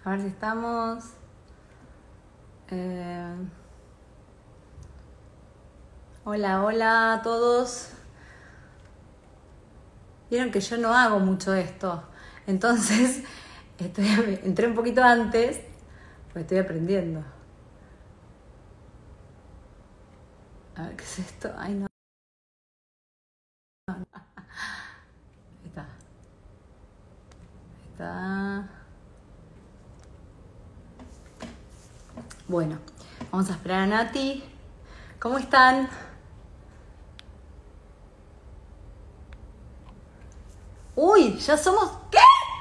A ver si estamos. Hola, hola a todos. Vieron que yo no hago mucho esto. Entonces, entré un poquito antes, porque estoy aprendiendo. A ver, ¿qué es esto? Ay, no. Ahí está. Ahí está. Bueno, vamos a esperar a Nati. ¿Cómo están? Uy, ya somos... ¿Qué?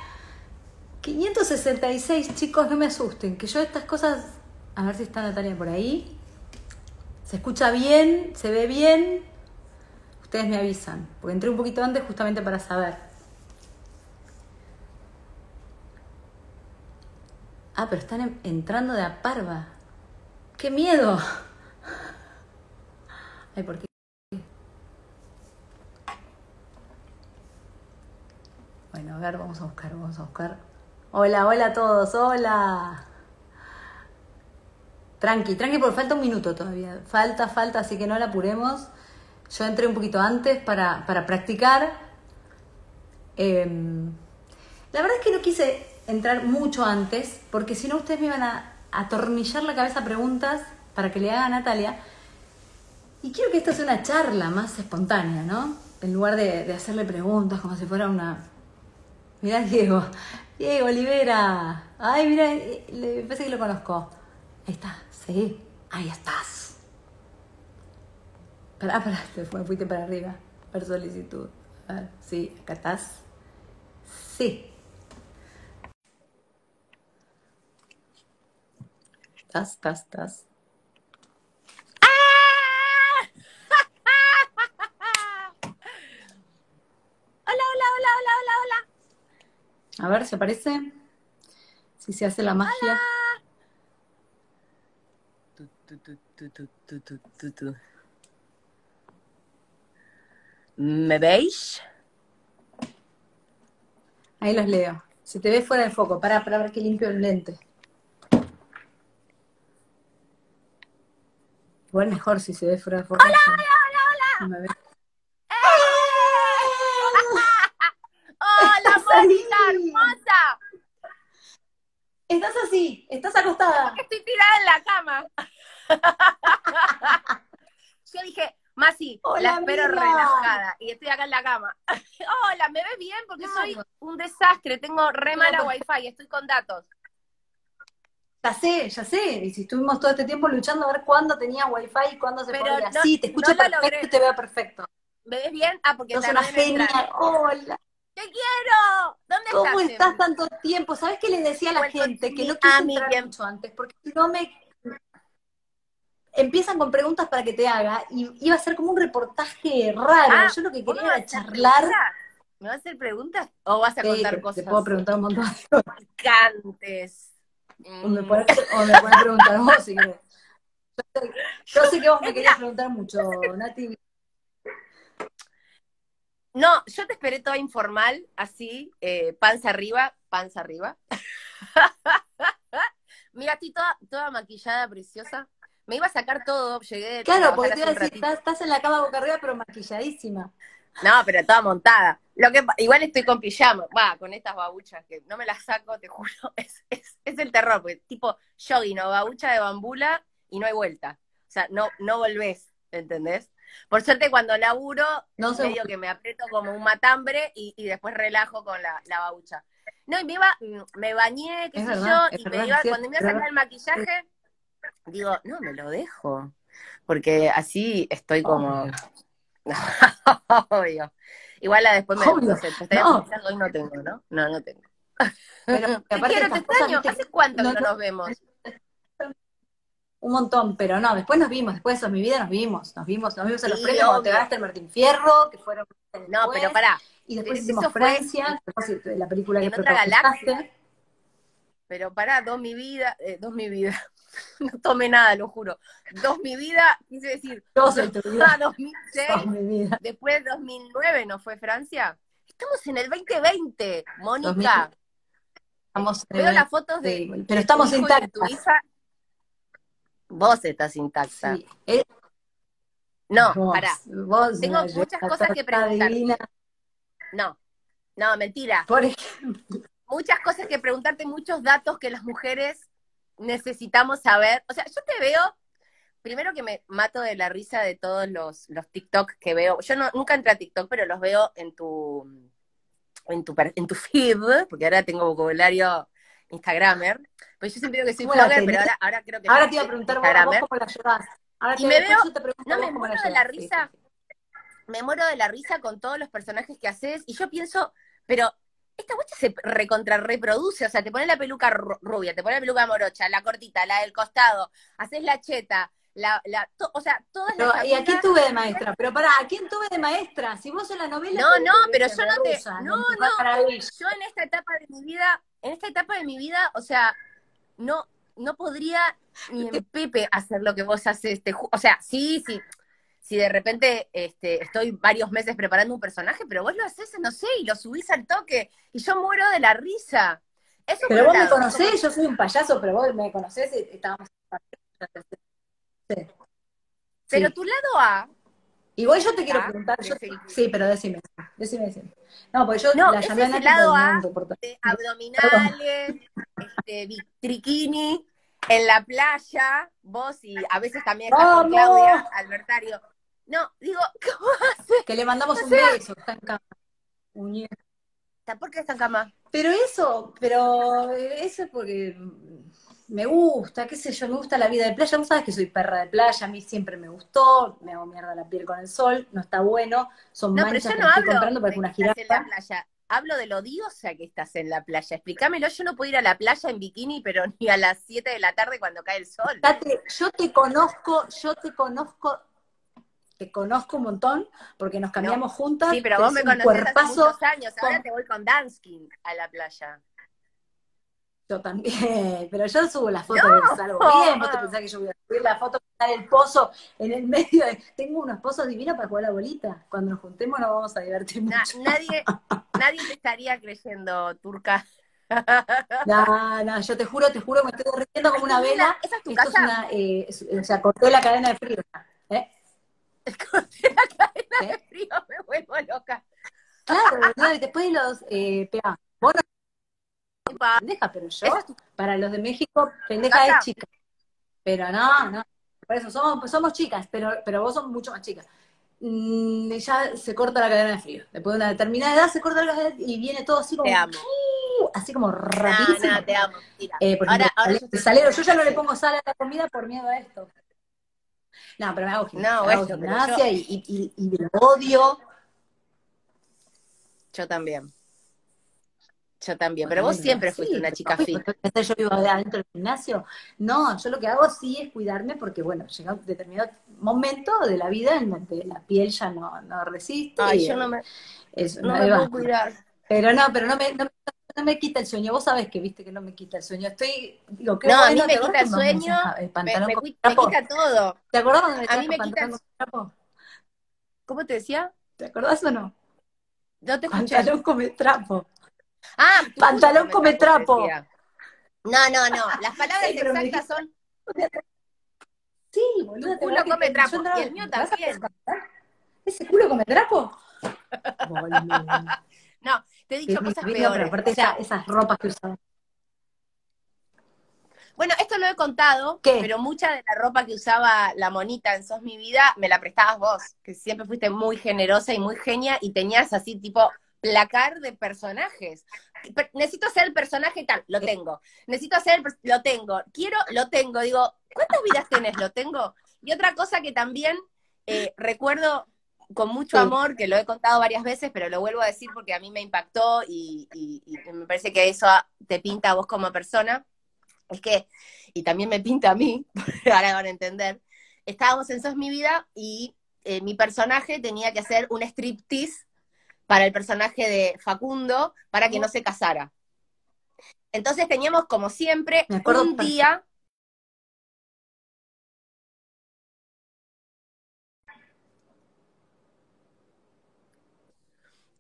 566, chicos, no me asusten. Que yo estas cosas... A ver si está Natalia por ahí. ¿Se escucha bien? ¿Se ve bien? Ustedes me avisan. Porque entré un poquito antes justamente para saber. Ah, pero están entrando de a parva. ¡Qué miedo! Ay, ¿por qué? Bueno, a ver, vamos a buscar. Hola, hola a todos, hola. Tranqui, porque falta un minuto todavía. Falta, así que no la apuremos. Yo entré un poquito antes para practicar. La verdad es que no quise entrar mucho antes, porque si no ustedes me iban a atornillar la cabeza a preguntas para que le haga a Natalia. Y quiero que esta sea una charla más espontánea, ¿no? En lugar de hacerle preguntas como si fuera una... Mirá Diego Olivera. Ay, mira, parece que lo conozco. Ahí está, sí, ahí estás. Pará, fuiste para arriba. Ver solicitud. A ver, sí, acá estás. Sí. Estás. ¡Ah! Hola. A ver, ¿se aparece? Si se hace la magia. ¿Me veis? Ahí los leo. Se te ve fuera de foco. Para ver que limpio el lente. Igual mejor si se ve fuera de foco. ¡Hola! No me ve. ¡Hola, ¡Estás Mónica, ahí! hermosa! Estás así, estás acostada. Porque estoy tirada en la cama. Yo dije, Masi, la Hola, espero amiga. relajada. Y estoy acá en la cama. Hola, ¿me ves bien? Porque soy un desastre. Tengo re mala wifi, estoy con datos. Ya sé. Y si estuvimos todo este tiempo luchando a ver cuándo tenía wifi y cuándo se podía. No, Sí, te escucho no lo perfecto logré. y te veo perfecto. ¿Me ves bien? Ah, porque Sos una tardé en genia. entrar. Hola. ¡Te quiero! ¿Dónde ¿Cómo estás? estás tanto tiempo? ¿Sabes qué le decía a la Welcome to gente? Que no quise Miami. entrar mucho antes, porque si no me... Empiezan con preguntas para que te haga y iba a ser como un reportaje raro. Yo lo que ¿Vos me quería vas a era hacer charlar. preguntas? ¿Me vas a hacer preguntas o vas a contar Te cosas puedo preguntar un montón de cosas. picantes? O me podés preguntar vos si querés. Yo sé que vos me querías preguntar mucho, Nati. No, yo te esperé toda informal, así, panza arriba. Mira, estoy toda maquillada, preciosa. Me iba a sacar todo, llegué de Claro, porque trabajar te hace iba a un decir, ratito. estás en la cama boca arriba, pero maquilladísima. No, pero toda montada. Igual estoy con pijama, con estas babuchas que no me las saco, te juro, es el terror, porque tipo jogging o babucha de bambula y no hay vuelta. O sea, no volvés, ¿entendés? Por suerte cuando laburo, No sé. medio que me aprieto como un matambre y después relajo con la babucha. No, y me bañé, qué Es sé yo, verdad, es y verdad, es cuando cierto. me iba a sacar el maquillaje, digo, no, me lo dejo. Porque así estoy como... Obvio. Igual después me Obvio. puse, te estaría No, pensando, hoy no tengo, ¿no? No tengo. pero Te aparte quiero, te estas cosas, extraño. viste, ¿Hace cuánto que no, no nos vemos? un montón, pero no, después nos vimos, después de Sos mi vida nos vimos en los Sí, premios cuando te obvio. ganaste el Martín Fierro, que fueron No, pero después, pará. y después Pero hicimos eso fue Francia, la película que en otra galaxia. protagonizaste. Pero pará, dos mi vida. No tomé nada, lo juro. Dos mi vida, quise decir, Yo soy tu vida, 2006, sos mi vida. después 2009, ¿no fue Francia? Estamos en el 2020, 2000, Mónica. Estamos, Veo las fotos sí, pero de tu estamos hijo y de tu intactas. hija. Vos estás intacta. Sí, No, pará. vos Tengo una muchas yeta cosas que torta divina. preguntarte. No, no, mentira. Por ejemplo, Muchas cosas que preguntarte, muchos datos que las mujeres necesitamos saber. O sea, yo te veo, primero que me mato de la risa de todos los TikTok que veo. Yo no, nunca entré a TikTok, pero los veo en tu feed, porque ahora tengo vocabulario Instagramer. Pues yo siempre digo que soy ¿cómo la blogger, pero tenés? ahora creo que ya Ahora te iba a soy preguntar a vos Instagramer. cómo la llevas. Y me veo, Después yo te pregunto a no, vos me cómo la muero de la llevas. Sí, sí, risa, sí. me muero de la risa con todos los personajes que haces, y yo pienso, pero esta guacha se recontra reproduce, o sea, te pones la peluca rubia, te pones la peluca morocha, la cortita, la del costado, haces la cheta, o sea, todas las ¿Y a quién amigas. tuve de maestra? Pero pará, ¿a quién tuve de maestra? Si vos en la novela No, no, pero yo de no te, rusa, no, de Mujer no, Maravilla. yo en esta etapa de mi vida, o sea, no, no podría ni en Pepe hacer lo que vos haces. O sea, sí, sí, si de repente estoy varios meses preparando un personaje, pero vos lo haces, no sé, y lo subís al toque, y yo muero de la risa. Eso por Pero un vos me lado. Y como, conocés, yo soy un payaso, pero vos me conocés y estábamos. Sí, pero sí. tu lado A, Igual yo te quiero ¿tá? preguntar, De Felipe. sí, pero decime. No, porque yo No, la ese llamé a es el Nati porque lado tenía A un reportaje. de Perdón. abdominales, triquini, en la playa, vos y a veces también estás con Claudia, ¡Vamos! Albertario. No, digo, ¿cómo haces? Que le mandamos O un sea, beso, está en cama. ¿por qué está en cama? Pero eso es porque me gusta, qué sé yo, me gusta la vida de playa. Vos sabés que soy perra de playa, a mí siempre me gustó, me hago mierda la piel con el sol, no está bueno, son No, pero yo manchas que no me estoy hablo comprando para que de que una estás en la jirafa. playa. Hablo de lo odiosa que estás en la playa. Explícamelo, yo no puedo ir a la playa en bikini, pero ni a las 7 de la tarde cuando cae el sol. Yo te conozco un montón, porque nos No. cambiamos juntas, Sí, pero vos tenés me un conocés hace cuerpazo. muchos años. Ahora te voy con Danskin a la playa. Yo también, pero yo subo las fotos que ¡No! salgo bien. ¿Vos te pensás que yo voy a subir la foto que está el pozo en el medio? Tengo unos pozos divinos para jugar a la bolita. Cuando nos juntemos nos vamos a divertir mucho. Nadie te estaría creyendo, turca. No, no, yo te juro que me estoy derritiendo como Ay, qué una linda. vela. ¿Esa es tu Esto es casa? una, o sea, corté la cadena de frío. ¿Eh? Corté la cadena de ¿Qué? frío, me vuelvo loca. Claro, boludo, y después vos no Epa, pendeja, pero ¿esa yo, es tu para los de México, pendeja es casa? chica. Pero no, no. Por eso somos chicas, pero vos sos mucho más chicas. Ya se corta la cadena de frío. Después de una determinada edad se corta la cadena y viene todo así Te como, amo. así como Nada, rapidísimo. nada, te amo. Mira, Por ejemplo, ahora yo el estoy salero, haciendo yo ya no le gimnasia. pongo sal a la comida por miedo a esto. No, pero me hago No, gimnasia, hago bueno, pero yo, gimnasia y lo odio. yo también. Yo también. Pero vos Bueno, siempre fuiste sí, una pero chica fit. yo vivo adentro del gimnasio. No, yo lo que hago sí es cuidarme porque, bueno, llega un determinado momento de la vida en donde la piel ya no resiste Ay, y yo no me, eso, no no me es puedo basta. cuidar. Pero no me quita el sueño. Vos sabés que viste que no me quita el sueño. Digo, qué No, a mí bueno, ¿te me acordás quita el cuando me sueño, usas el me, pantalón me, con me trapo? quita todo. ¿Te acordás cuando me A mí trajo me quita pantalón el... con trapo? ¿Cómo te decía? ¿Te acordás o no? No te escuché. Pantalón come trapo. Ah, tu culo Pantalón come come trapo, te trapo. decía. No, no, no. Las palabras Sí, pero me exactas dijiste, son sí, tu boluda, te culo verdad que come yo trapo. Y entraba, el mío ¿te vas a también. pensar? ¿Ese culo come trapo? Boludo. No, te he Qué dicho cosas divino, pero peores. O aparte sea, esas ropas que usaba. bueno, esto lo he contado, ¿Qué? pero mucha de la ropa que usaba la monita en Sos Mi Vida me la prestabas vos, que siempre fuiste muy generosa y muy genia y tenías así tipo placar de personajes. Necesito hacer el personaje tal, lo tengo. Necesito hacer lo tengo. Quiero, lo tengo. Digo, ¿cuántas vidas tenés? Lo tengo. Y otra cosa que también recuerdo con mucho Sí, amor, que lo he contado varias veces, pero lo vuelvo a decir porque a mí me impactó y me parece que eso te pinta a vos como persona, es que, y también me pinta a mí, ahora van a entender, estábamos en Sos Mi Vida y mi personaje tenía que hacer un striptease para el personaje de Facundo para que no se casara. Entonces teníamos, como siempre, me acuerdo un perfecto. día.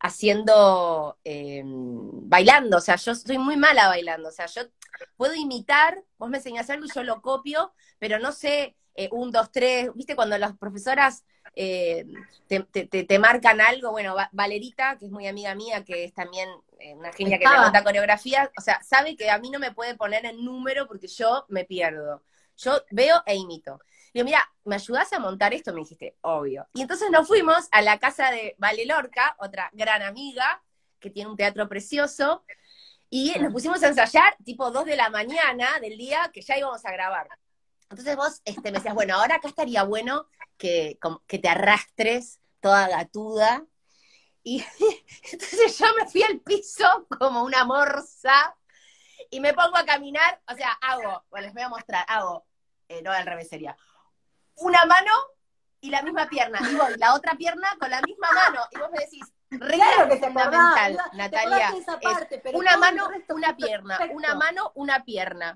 haciendo, bailando, o sea, yo soy muy mala bailando, o sea, yo puedo imitar, vos me enseñás algo y yo lo copio, pero no sé, un, dos, tres, viste, cuando las profesoras te marcan algo, bueno, Valerita, que es muy amiga mía, que es también una genia que me monta coreografía, o sea, sabe que a mí no me puede poner en número porque yo me pierdo. Yo veo e imito. Digo, mira, ¿me ayudás a montar esto? Me dijiste, obvio. Y entonces nos fuimos a la casa de Vale Lorca, otra gran amiga, que tiene un teatro precioso, y nos pusimos a ensayar tipo 2 de la mañana del día que ya íbamos a grabar. Entonces vos me decías, bueno, ahora acá estaría bueno que te arrastres toda gatuda. Y entonces yo me fui al piso como una morsa y me pongo a caminar, o sea, bueno, les voy a mostrar, no al revés sería, una mano y la misma pierna, y voy la otra pierna con la misma mano, y vos me decís, claro que fundamental, Natalia, esa parte, pero una mano, una pierna, perfecto. Una mano, una pierna.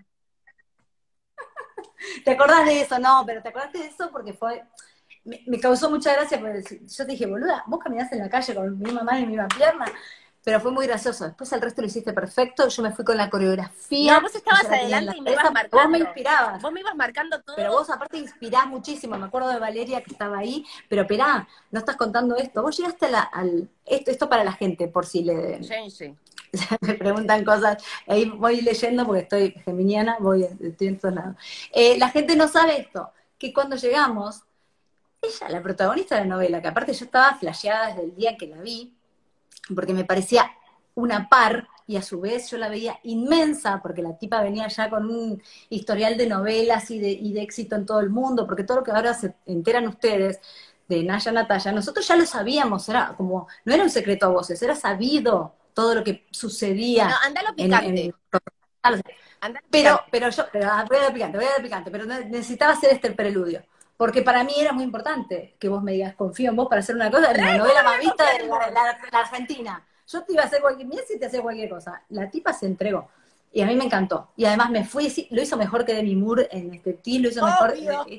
¿Te acordás de eso? No, pero te acordaste de eso porque me causó mucha gracia, porque yo te dije, boluda, vos caminás en la calle con mi mamá y mi misma pierna, pero fue muy gracioso. Después el resto lo hiciste perfecto, yo me fui con la coreografía. No, vos estabas adelante y me ibas marcando. Vos me inspirabas. Vos me ibas marcando todo. Pero vos aparte inspirás muchísimo, me acuerdo de Valeria que estaba ahí, pero esperá, no estás contando esto, vos llegaste esto para la gente, por si Sí. me preguntan cosas, ahí voy leyendo porque estoy geminiana, estoy en todos lados. La gente no sabe esto, que cuando llegamos, ella, la protagonista de la novela, que aparte yo estaba flasheada desde el día que la vi, porque me parecía una par, y a su vez yo la veía inmensa, porque la tipa venía ya con un historial de novelas y de éxito en todo el mundo, porque todo lo que ahora se enteran ustedes de Naya Natalia, nosotros ya lo sabíamos, era como, no era un secreto a voces, era sabido todo lo que sucedía. No, anda lo picante. Pero yo, voy a dar picante, pero necesitaba hacer el preludio. Porque para mí era muy importante que vos me digas, confío en vos para hacer una cosa, en la novela más vista de la Argentina. Yo te iba a hacer cualquier cosa. La tipa se entregó. Y a mí me encantó. Y además me fui, lo hizo mejor que Demi Moore en este team, lo hizo mejor.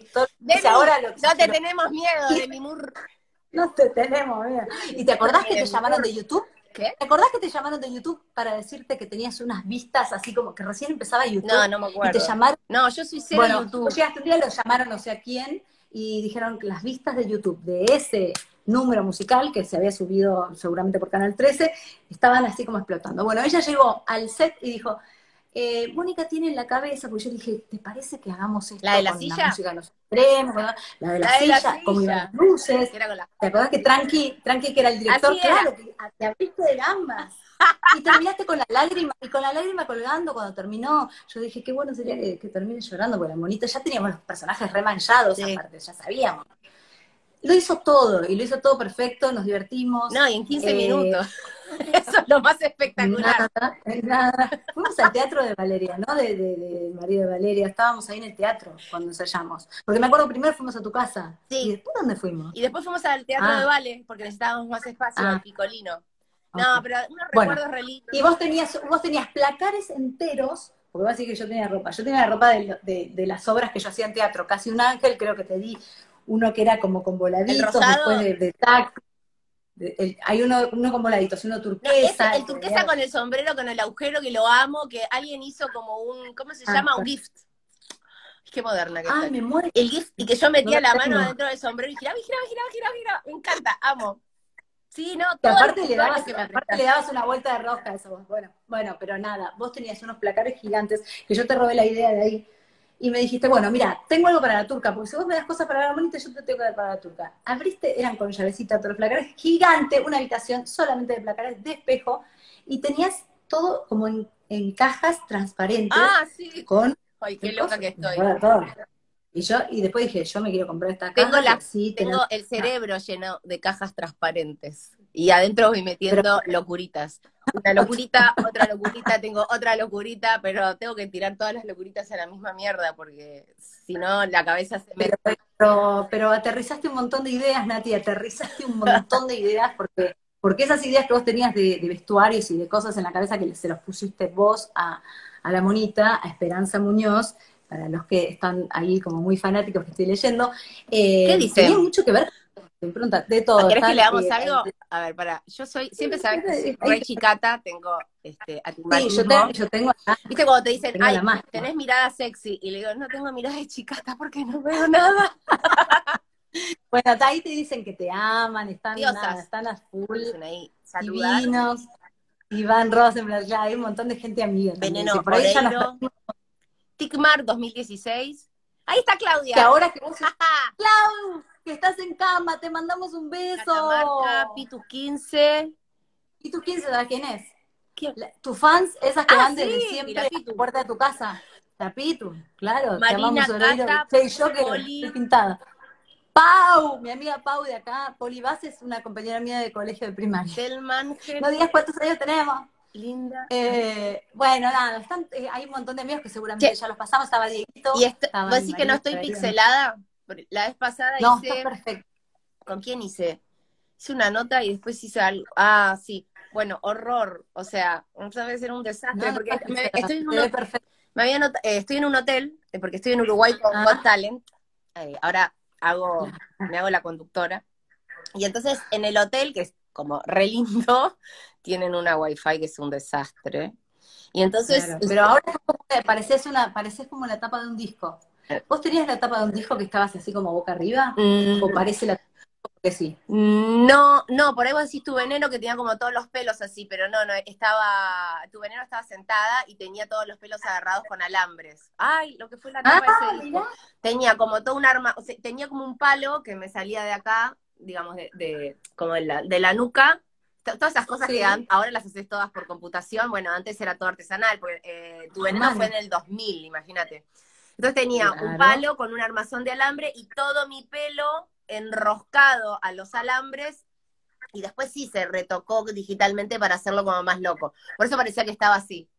Ahora no te tenemos miedo, Demi Moore. No te tenemos miedo. ¿Y te acordás que te llamaron de YouTube? ¿Qué? ¿Te acordás que te llamaron de YouTube para decirte que tenías unas vistas así como que recién empezaba YouTube? No me acuerdo. Y te llamaron. No, yo soy cero YouTube. Vos llegaste un día, lo llamaron no sé a quién, y dijeron que las vistas de YouTube de ese número musical que se había subido seguramente por Canal 13, estaban así como explotando. Bueno, ella llegó al set y dijo, Mónica tiene en la cabeza, porque yo dije, ¿te parece que hagamos esto? ¿La de la con silla? La música nos extremos, la de la silla, como iban las luces. ¿Te acordás que Tranqui, que era el director? Claro, que te abriste de gambas. Y terminaste con la lágrima, y con la lágrima colgando cuando terminó. Yo dije, qué bueno sería que termine llorando, porque la monita ya teníamos los personajes remanchados, sí. Aparte, ya sabíamos. Lo hizo todo, y lo hizo todo perfecto, nos divertimos. No, y en 15 minutos. Eso es lo más espectacular. Nada. Fuimos al teatro de Valeria, ¿no? De marido de Valeria. Estábamos ahí en el teatro cuando ensayamos. Porque me acuerdo, primero fuimos a tu casa. Sí. ¿Y después dónde fuimos? Y después fuimos al teatro de Vale, porque necesitábamos más espacio, al Picolino. No, pero unos recuerdos relitos. Y vos tenías placares enteros, porque vos decís que yo tenía ropa. Yo tenía la ropa de las obras que yo hacía en teatro. Casi un ángel, creo que te di uno que era como con voladitos, después de tac. Hay uno con voladitos, uno turquesa. No, el turquesa con el sombrero, con el agujero, que lo amo, que alguien hizo como un, ¿cómo se llama? Un gift. Qué moderna que me muero. El gift, y que yo metía la mano adentro del sombrero y giraba. Me encanta, amo. Sí, no, todo. Aparte le dabas una vuelta de rosca a eso. Bueno, pero nada, vos tenías unos placares gigantes, que yo te robé la idea de ahí. Y me dijiste, bueno, mira, tengo algo para la turca, porque si vos me das cosas para la bonita, yo te tengo que dar para la turca. Abriste, eran con llavecita todos los placares, gigante, una habitación solamente de placares de espejo, y tenías todo como en cajas transparentes. Sí. Ay, qué loca que estoy. Y después dije, yo me quiero comprar esta caja. Tengo el cerebro lleno de cajas transparentes. Y adentro voy metiendo locuritas. Una locurita, otra locurita, tengo otra locurita, pero tengo que tirar todas las locuritas a la misma mierda, porque si no, la cabeza se me... Pero aterrizaste un montón de ideas, Nati, aterrizaste un montón de ideas, porque esas ideas que vos tenías de vestuarios y de cosas en la cabeza que se los pusiste vos a la monita, a Esperanza Muñoz, para los que están ahí como muy fanáticos que estoy leyendo, ¿qué dice? Tenía mucho que ver impronta, de todo. ¿Querés que Están, leamos algo? A ver, yo siempre sabes que soy re chicata, tengo sí, astigmatismo. yo tengo acá, ¿Viste cuando te dicen, tengo la ay, magia. tenés mirada sexy? Y le digo, no tengo mirada de chicata porque no veo nada. Bueno, ahí te dicen que te aman, Diosas. están a full, Dicen ahí, saludar. divinos. Iván Rosenblatt, ya hay un montón de gente amiga también, que Veneno por ahí ya nos Oreiro. Ticmar 2016. Ahí está que Claudia. ahora que vos, Clau, que estás en cama, te mandamos un Catamarca, beso. Pitus 15. ¿Y tú quién sabes quién es? ¿Quién? Tus fans, esas que van desde Sí, siempre la a la Pitu. puerta de tu casa. La Pitu, claro, te Marina, amamos, Oreiro. Cata, Che, yo que estoy Poli, pintada. Pau, mi amiga Pau de acá, Poli Vaz es una compañera mía de colegio de primaria. Telmanger, No digas cuántos años tenemos. Linda. Bueno, nada, hay un montón de amigos que seguramente Che, ya los pasamos. Estaba Dieguito, y estaba vos mi decís que no marido. estoy pixelada. La vez pasada No, está hice, perfecto. ¿con quién hice? Hice una nota y después hice algo. Ah, sí. Bueno, horror. O sea, sabes, era un desastre No, no porque está pixelada, se ve perfecto. estoy en un hotel, porque estoy en Uruguay con Got Ah, Talent. Ahora me hago la conductora. Y entonces en el hotel, que es como re lindo, tienen una wifi que es un desastre. Y entonces, claro. Pero ahora es como que pareces como la tapa de un disco. ¿Vos tenías la tapa de un disco que estabas así como boca arriba? ¿O parece la tapa que sí? no, por ahí vos decís tu veneno que tenía como todos los pelos así, pero no, tu veneno estaba sentada y tenía todos los pelos agarrados con alambres. Ay, lo que fue la tapa de ese disco. Mirá. Tenía como todo un arma, o sea, tenía como un palo que me salía de acá, digamos, como de la nuca. Todas esas cosas Sí. que ahora las haces todas por computación, bueno, antes era todo artesanal, porque tu veneno fue en el 2000, imagínate. Entonces tenía un palo con un armazón de alambre y todo mi pelo enroscado a los alambres, y después sí se retocó digitalmente para hacerlo como más loco. Por eso parecía que estaba así.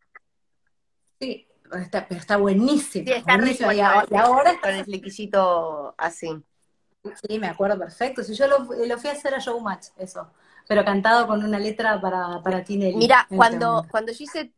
Sí, pero está buenísimo. Sí, está buenísimo. rico. Y ahora Con el flequillito así. sí, me acuerdo perfecto. Si yo lo fui a hacer a Showmatch, eso. Pero cantado con una letra para Tinelli. Mira, cuando yo hice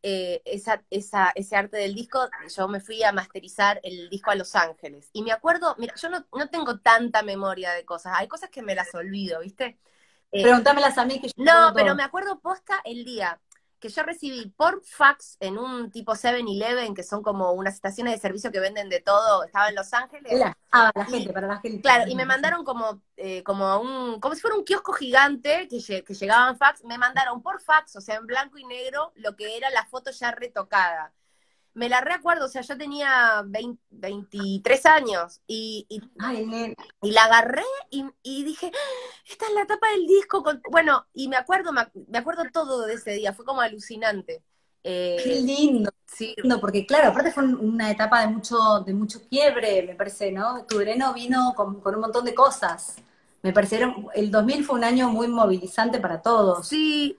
ese arte del disco, yo me fui a masterizar el disco a Los Ángeles. Y me acuerdo, mira, yo no tengo tanta memoria de cosas. Hay cosas que me las olvido, ¿viste? Pregúntamelas a mí que yo No, pero todo. me acuerdo posta el día que yo recibí por fax en un tipo 7-Eleven, que son como unas estaciones de servicio que venden de todo, estaba en Los Ángeles. Para la gente. Claro, y me mandaron como si fuera un kiosco gigante que llegaban fax, me mandaron por fax, o sea, en blanco y negro, lo que era la foto ya retocada. Me la recuerdo, o sea, yo tenía 23 años y la agarré y dije, esta es la tapa del disco. Bueno, y me acuerdo todo de ese día, fue como alucinante. Qué lindo. Sí. Porque claro, aparte fue una etapa de mucho quiebre, me parece, ¿no? Tu vereno vino con un montón de cosas. Me parecieron, el 2000 fue un año muy movilizante para todos. Sí,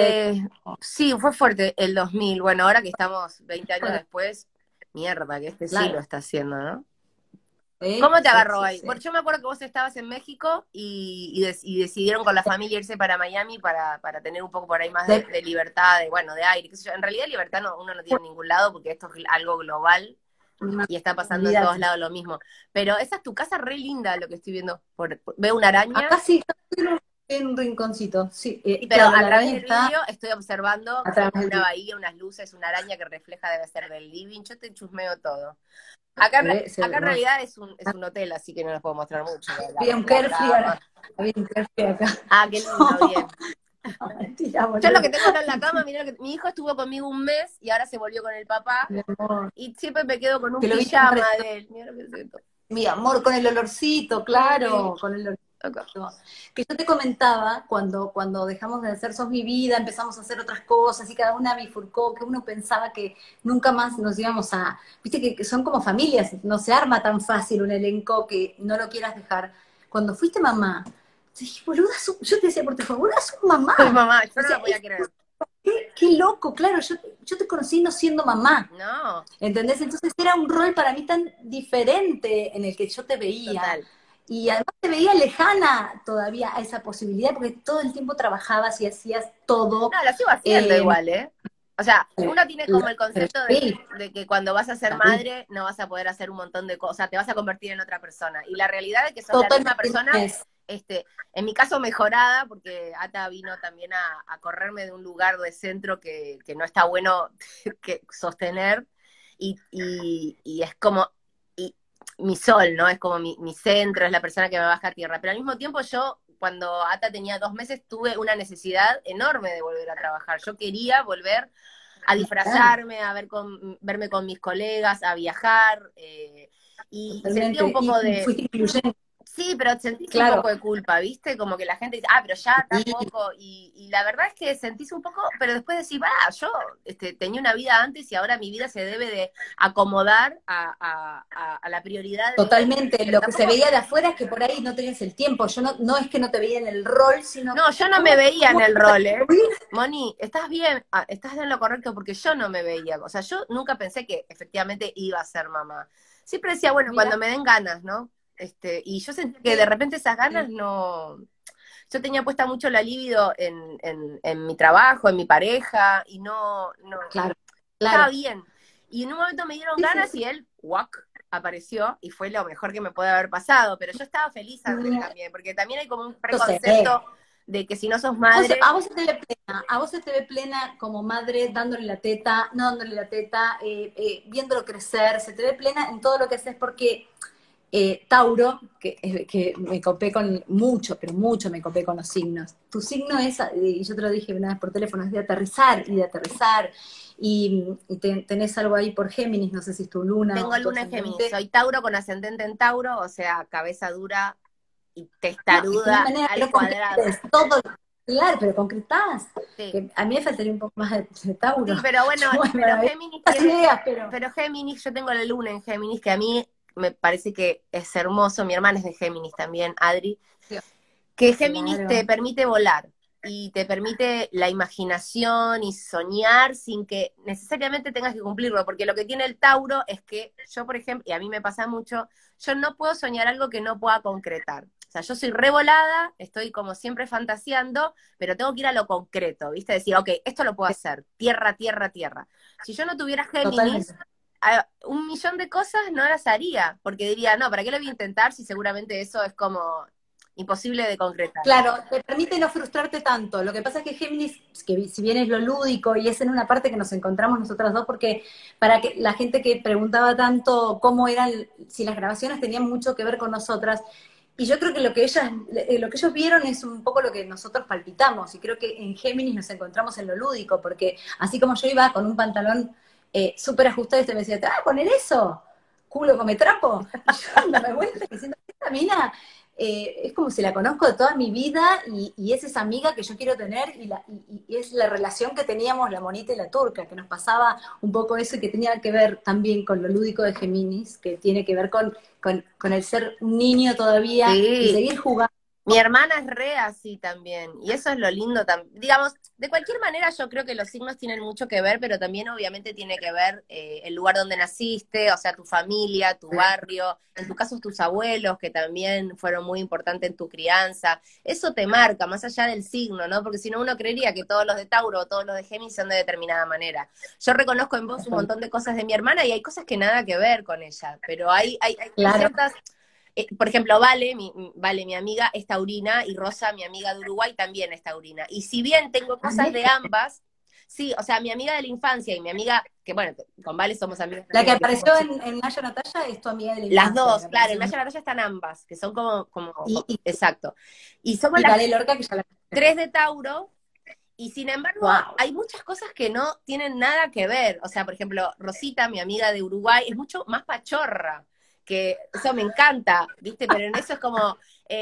sí, fue fuerte el 2000. Bueno, ahora que estamos 20 años después, mierda, que sí lo está haciendo, ¿no? ¿Cómo te agarró ahí? Sí. Porque yo me acuerdo que vos estabas en México y decidieron con la familia irse para Miami para tener un poco por ahí más de libertad, de aire, qué sé yo. En realidad libertad uno no tiene en ningún lado porque esto es algo global y está pasando en todos lados lo mismo. Pero esa es tu casa re linda, lo que estoy viendo. Veo una araña. Acá sí, en un rinconcito, sí. Pero a través del vídeo estoy observando una bahía, unas luces, una araña que refleja, debe ser del living. Yo te chusmeo todo. Acá en realidad es un hotel, así que no les puedo mostrar mucho. Había un carefree acá. Ah, qué lindo, bien. No, mentira, yo lo que tengo acá en la cama, mirá, mi hijo estuvo conmigo un mes y ahora se volvió con el papá. Y siempre me quedo con un pijama de él. Mirá lo que siento. Mi amor, con el olorcito, claro, con el olorcito. Que yo te comentaba cuando dejamos de hacer Sos mi vida, empezamos a hacer otras cosas y cada una bifurcó, que uno pensaba que nunca más nos íbamos a... Viste que son como familias, no se arma tan fácil un elenco que no lo quieras dejar. Cuando fuiste mamá, dije, boluda, yo te decía por teléfono, boluda, sos mamá. Soy mamá, yo no la voy a creer. Qué loco, claro, yo te conocí no siendo mamá. No. ¿Entendés? Entonces era un rol para mí tan diferente en el que yo te veía. Total. Y además te veía lejana todavía a esa posibilidad, porque todo el tiempo trabajabas y hacías todo. No, la sigo haciendo igual, ¿eh? O sea, uno tiene como el concepto de que cuando vas a ser madre no vas a poder hacer un montón de cosas, te vas a convertir en otra persona. Y la realidad es que sos la misma persona En mi caso mejorada, porque Ata vino también a correrme de un lugar de centro que no está bueno que sostener, y es como mi sol, ¿no? Es como mi centro, es la persona que me baja a tierra. Pero al mismo tiempo yo, cuando Ata tenía 2 meses, tuve una necesidad enorme de volver a trabajar. Yo quería volver a disfrazarme, verme con mis colegas, a viajar, y sentía un Totalmente. poco Y de... fuiste incluyente, Sí, pero sentís un claro. poco de culpa, ¿viste? Como que la gente dice, pero ya tampoco. Y la verdad es que sentís un poco, pero después decís, yo tenía una vida antes y ahora mi vida se debe de acomodar a la prioridad de él. Totalmente, Pero lo que se tampoco, veía de afuera es que por ahí no tenías el tiempo, yo no es que no te veía en el rol, sino, no, yo no me ¿cómo, veía en cómo el te rol, ¿eh? atribuís? Moni, estás bien, estás en lo correcto porque yo no me veía. O sea, yo nunca pensé que efectivamente iba a ser mamá. Siempre decía, bueno, cuando Mira, me den ganas, ¿no? Y yo sentí que de sí, repente esas ganas sí, no. Yo tenía puesta mucho la libido en mi trabajo, en mi pareja, y claro, no estaba claro. bien. Y en un momento me dieron Sí, sí, ganas sí. y él, ¡guac!, apareció y fue lo mejor que me puede haber pasado. Pero yo estaba feliz antes Mira, también, porque también hay como un yo sé. preconcepto de que si no sos madre, A vos se te ve plena, a vos se te ve plena como madre dándole la teta, no dándole la teta, viéndolo crecer, se te ve plena en todo lo que haces porque Tauro, que me copé con mucho, pero mucho me copé con los signos. Tu signo es, y yo te lo dije una vez por teléfono, es de aterrizar y de aterrizar. Y tenés algo ahí por Géminis, no sé si es tu luna tengo o tu luna en Géminis. ascendente. Soy Tauro con ascendente en Tauro, o sea, cabeza dura y No, y no hay testaruda manera que al no cuadrado. concretes todo. Claro, pero concretás. Sí. Que a mí me faltaría un poco más de Tauro. Sí, pero bueno, Yo, pero bueno, hay Géminis muchas tiene, ideas, pero. pero Géminis, yo tengo la luna en Géminis, que a mí me parece que es hermoso. Mi hermana es de Géminis también, Adri, que Géminis te Claro. permite volar y te permite la imaginación y soñar sin que necesariamente tengas que cumplirlo, porque lo que tiene el Tauro es que yo, por ejemplo, y a mí me pasa mucho, yo no puedo soñar algo que no pueda concretar. O sea, yo soy revolada, estoy como siempre fantaseando, pero tengo que ir a lo concreto, ¿viste? Decir, ok, esto lo puedo hacer, tierra, tierra, tierra. Si yo no tuviera Géminis, Totalmente. un millón de cosas no las haría, porque diría, no, ¿para qué lo voy a intentar si seguramente eso es como imposible de concretar? Claro, te permite no frustrarte tanto. Lo que pasa es que Géminis, que si bien es lo lúdico y es en una parte que nos encontramos nosotras dos, porque para que la gente que preguntaba tanto cómo eran, si las grabaciones tenían mucho que ver con nosotras, y yo creo que lo que ellos vieron es un poco lo que nosotros palpitamos, y creo que en Géminis nos encontramos en lo lúdico, porque así como yo iba con un pantalón súper ajustado, y usted me decía, ¿te vas a poner eso? Culo come trapo. Y yo dándome vuelta diciendo, esta mina es como si la conozco de toda mi vida y es esa amiga que yo quiero tener y es la relación que teníamos la monita y la turca, que nos pasaba un poco eso y que tenía que ver también con lo lúdico de Géminis, que tiene que ver con el ser un niño todavía y Sí, seguir jugando. mi hermana es re así también, y eso es lo lindo también. Digamos, de cualquier manera yo creo que los signos tienen mucho que ver, pero también obviamente tiene que ver el lugar donde naciste, o sea, tu familia, tu barrio, en tu caso tus abuelos, que también fueron muy importantes en tu crianza. Eso te marca, más allá del signo, ¿no? Porque si no uno creería que todos los de Tauro o todos los de Géminis son de determinada manera. Yo reconozco en vos un montón de cosas de mi hermana y hay cosas que nada que ver con ella, pero hay Claro, ciertas por ejemplo, Vale, mi amiga, es taurina, y Rosa, mi amiga de Uruguay, también es taurina. Y si bien tengo cosas de mira, ambas, sí, o sea, mi amiga de la infancia y mi amiga, que bueno, con Vale somos amigas la que desde que somos apareció chicas. en Naya Natalia es tu amiga de la Las infancia, la que dos, claro, apareció en Naya Natalia están ambas, que son y, y, exacto. Y somos y las Vale Lorca, que ya la tres de Tauro, y sin embargo, wow. hay muchas cosas que no tienen nada que ver. O sea, por ejemplo, Rosita, mi amiga de Uruguay, es mucho más pachorra, que eso me encanta, ¿viste? Pero en eso es como,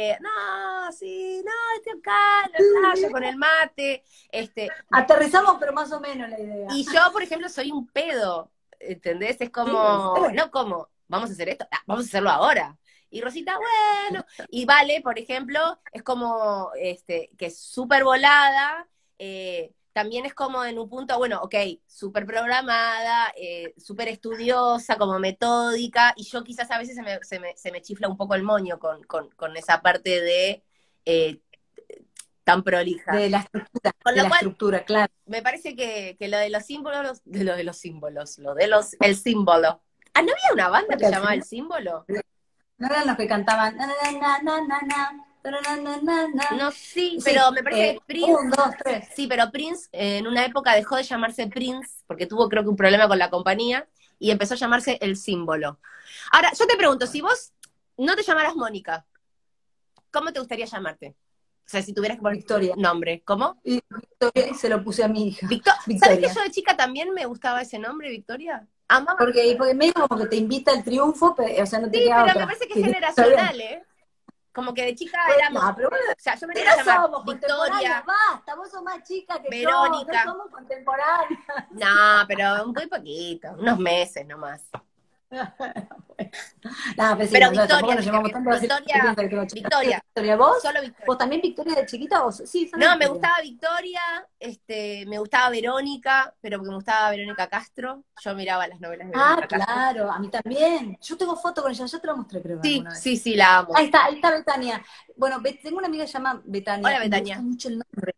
no, sí, no, estoy acá en la playa con el mate, Aterrizamos, pero más o menos la idea. y yo, por ejemplo, soy un pedo, ¿entendés? Es Sí, como, no como, vamos a hacer esto, vamos a hacerlo ahora. Y Rosita, bueno, y Vale, por ejemplo, es como, que es súper volada, también es como en un punto, bueno, ok, súper programada, súper estudiosa, como metódica, y yo quizás a veces se me chifla un poco el moño con esa parte de eh, tan prolija. Con de lo la cual, estructura, claro. me parece que lo de los símbolos, el símbolo. ¿No había una banda que Porque se al llamaba El final Símbolo? no eran los que cantaban na, na, na, na, na, na, Tananana. No, sí, Sí, pero me parece que Prince, 1, 2, 3. sí, pero Prince en una época dejó de llamarse Prince, porque tuvo creo que un problema con la compañía, y empezó a llamarse El Símbolo. Ahora, yo te pregunto, si vos no te llamaras Mónica, ¿cómo te gustaría llamarte? O sea, si tuvieras que poner Victoria. nombre, ¿cómo? Y Victoria, y se lo puse a mi hija. ¿Sabés que Victoria. yo de chica también me gustaba ese nombre, Victoria? Amaba. Porque medio como que te invita al triunfo, o sea, no te Sí, queda pero me otra. parece que es Está bien. generacional, ¿eh? Como que de chica Bueno, éramos, no, pero bueno, o sea, yo me si quería no llamar somos contemporáneas, Victoria, basta, vos sos más chica que yo, no Verónica. somos contemporáneas. No, pero muy poquito, unos meses nomás. Nada, pues sí, Pero no, tampoco Victoria, nos llevamos tanto así que Victoria, piensa que tengo chica. Victoria, Victoria, ¿vos? solo Victoria. ¿Vos también Victoria de chiquita? Sí, solo No, me Victoria. gustaba Victoria, me gustaba Verónica, pero porque me gustaba Verónica Castro. Yo miraba las novelas de Ah, Verónica Castro. claro, a mí también. Yo tengo foto con ella, yo te la mostré creo Sí, alguna vez. sí, sí, la amo. Ahí está Betania. Bueno, tengo una amiga que se llama Betania Hola, y me gusta Betania. mucho el nombre.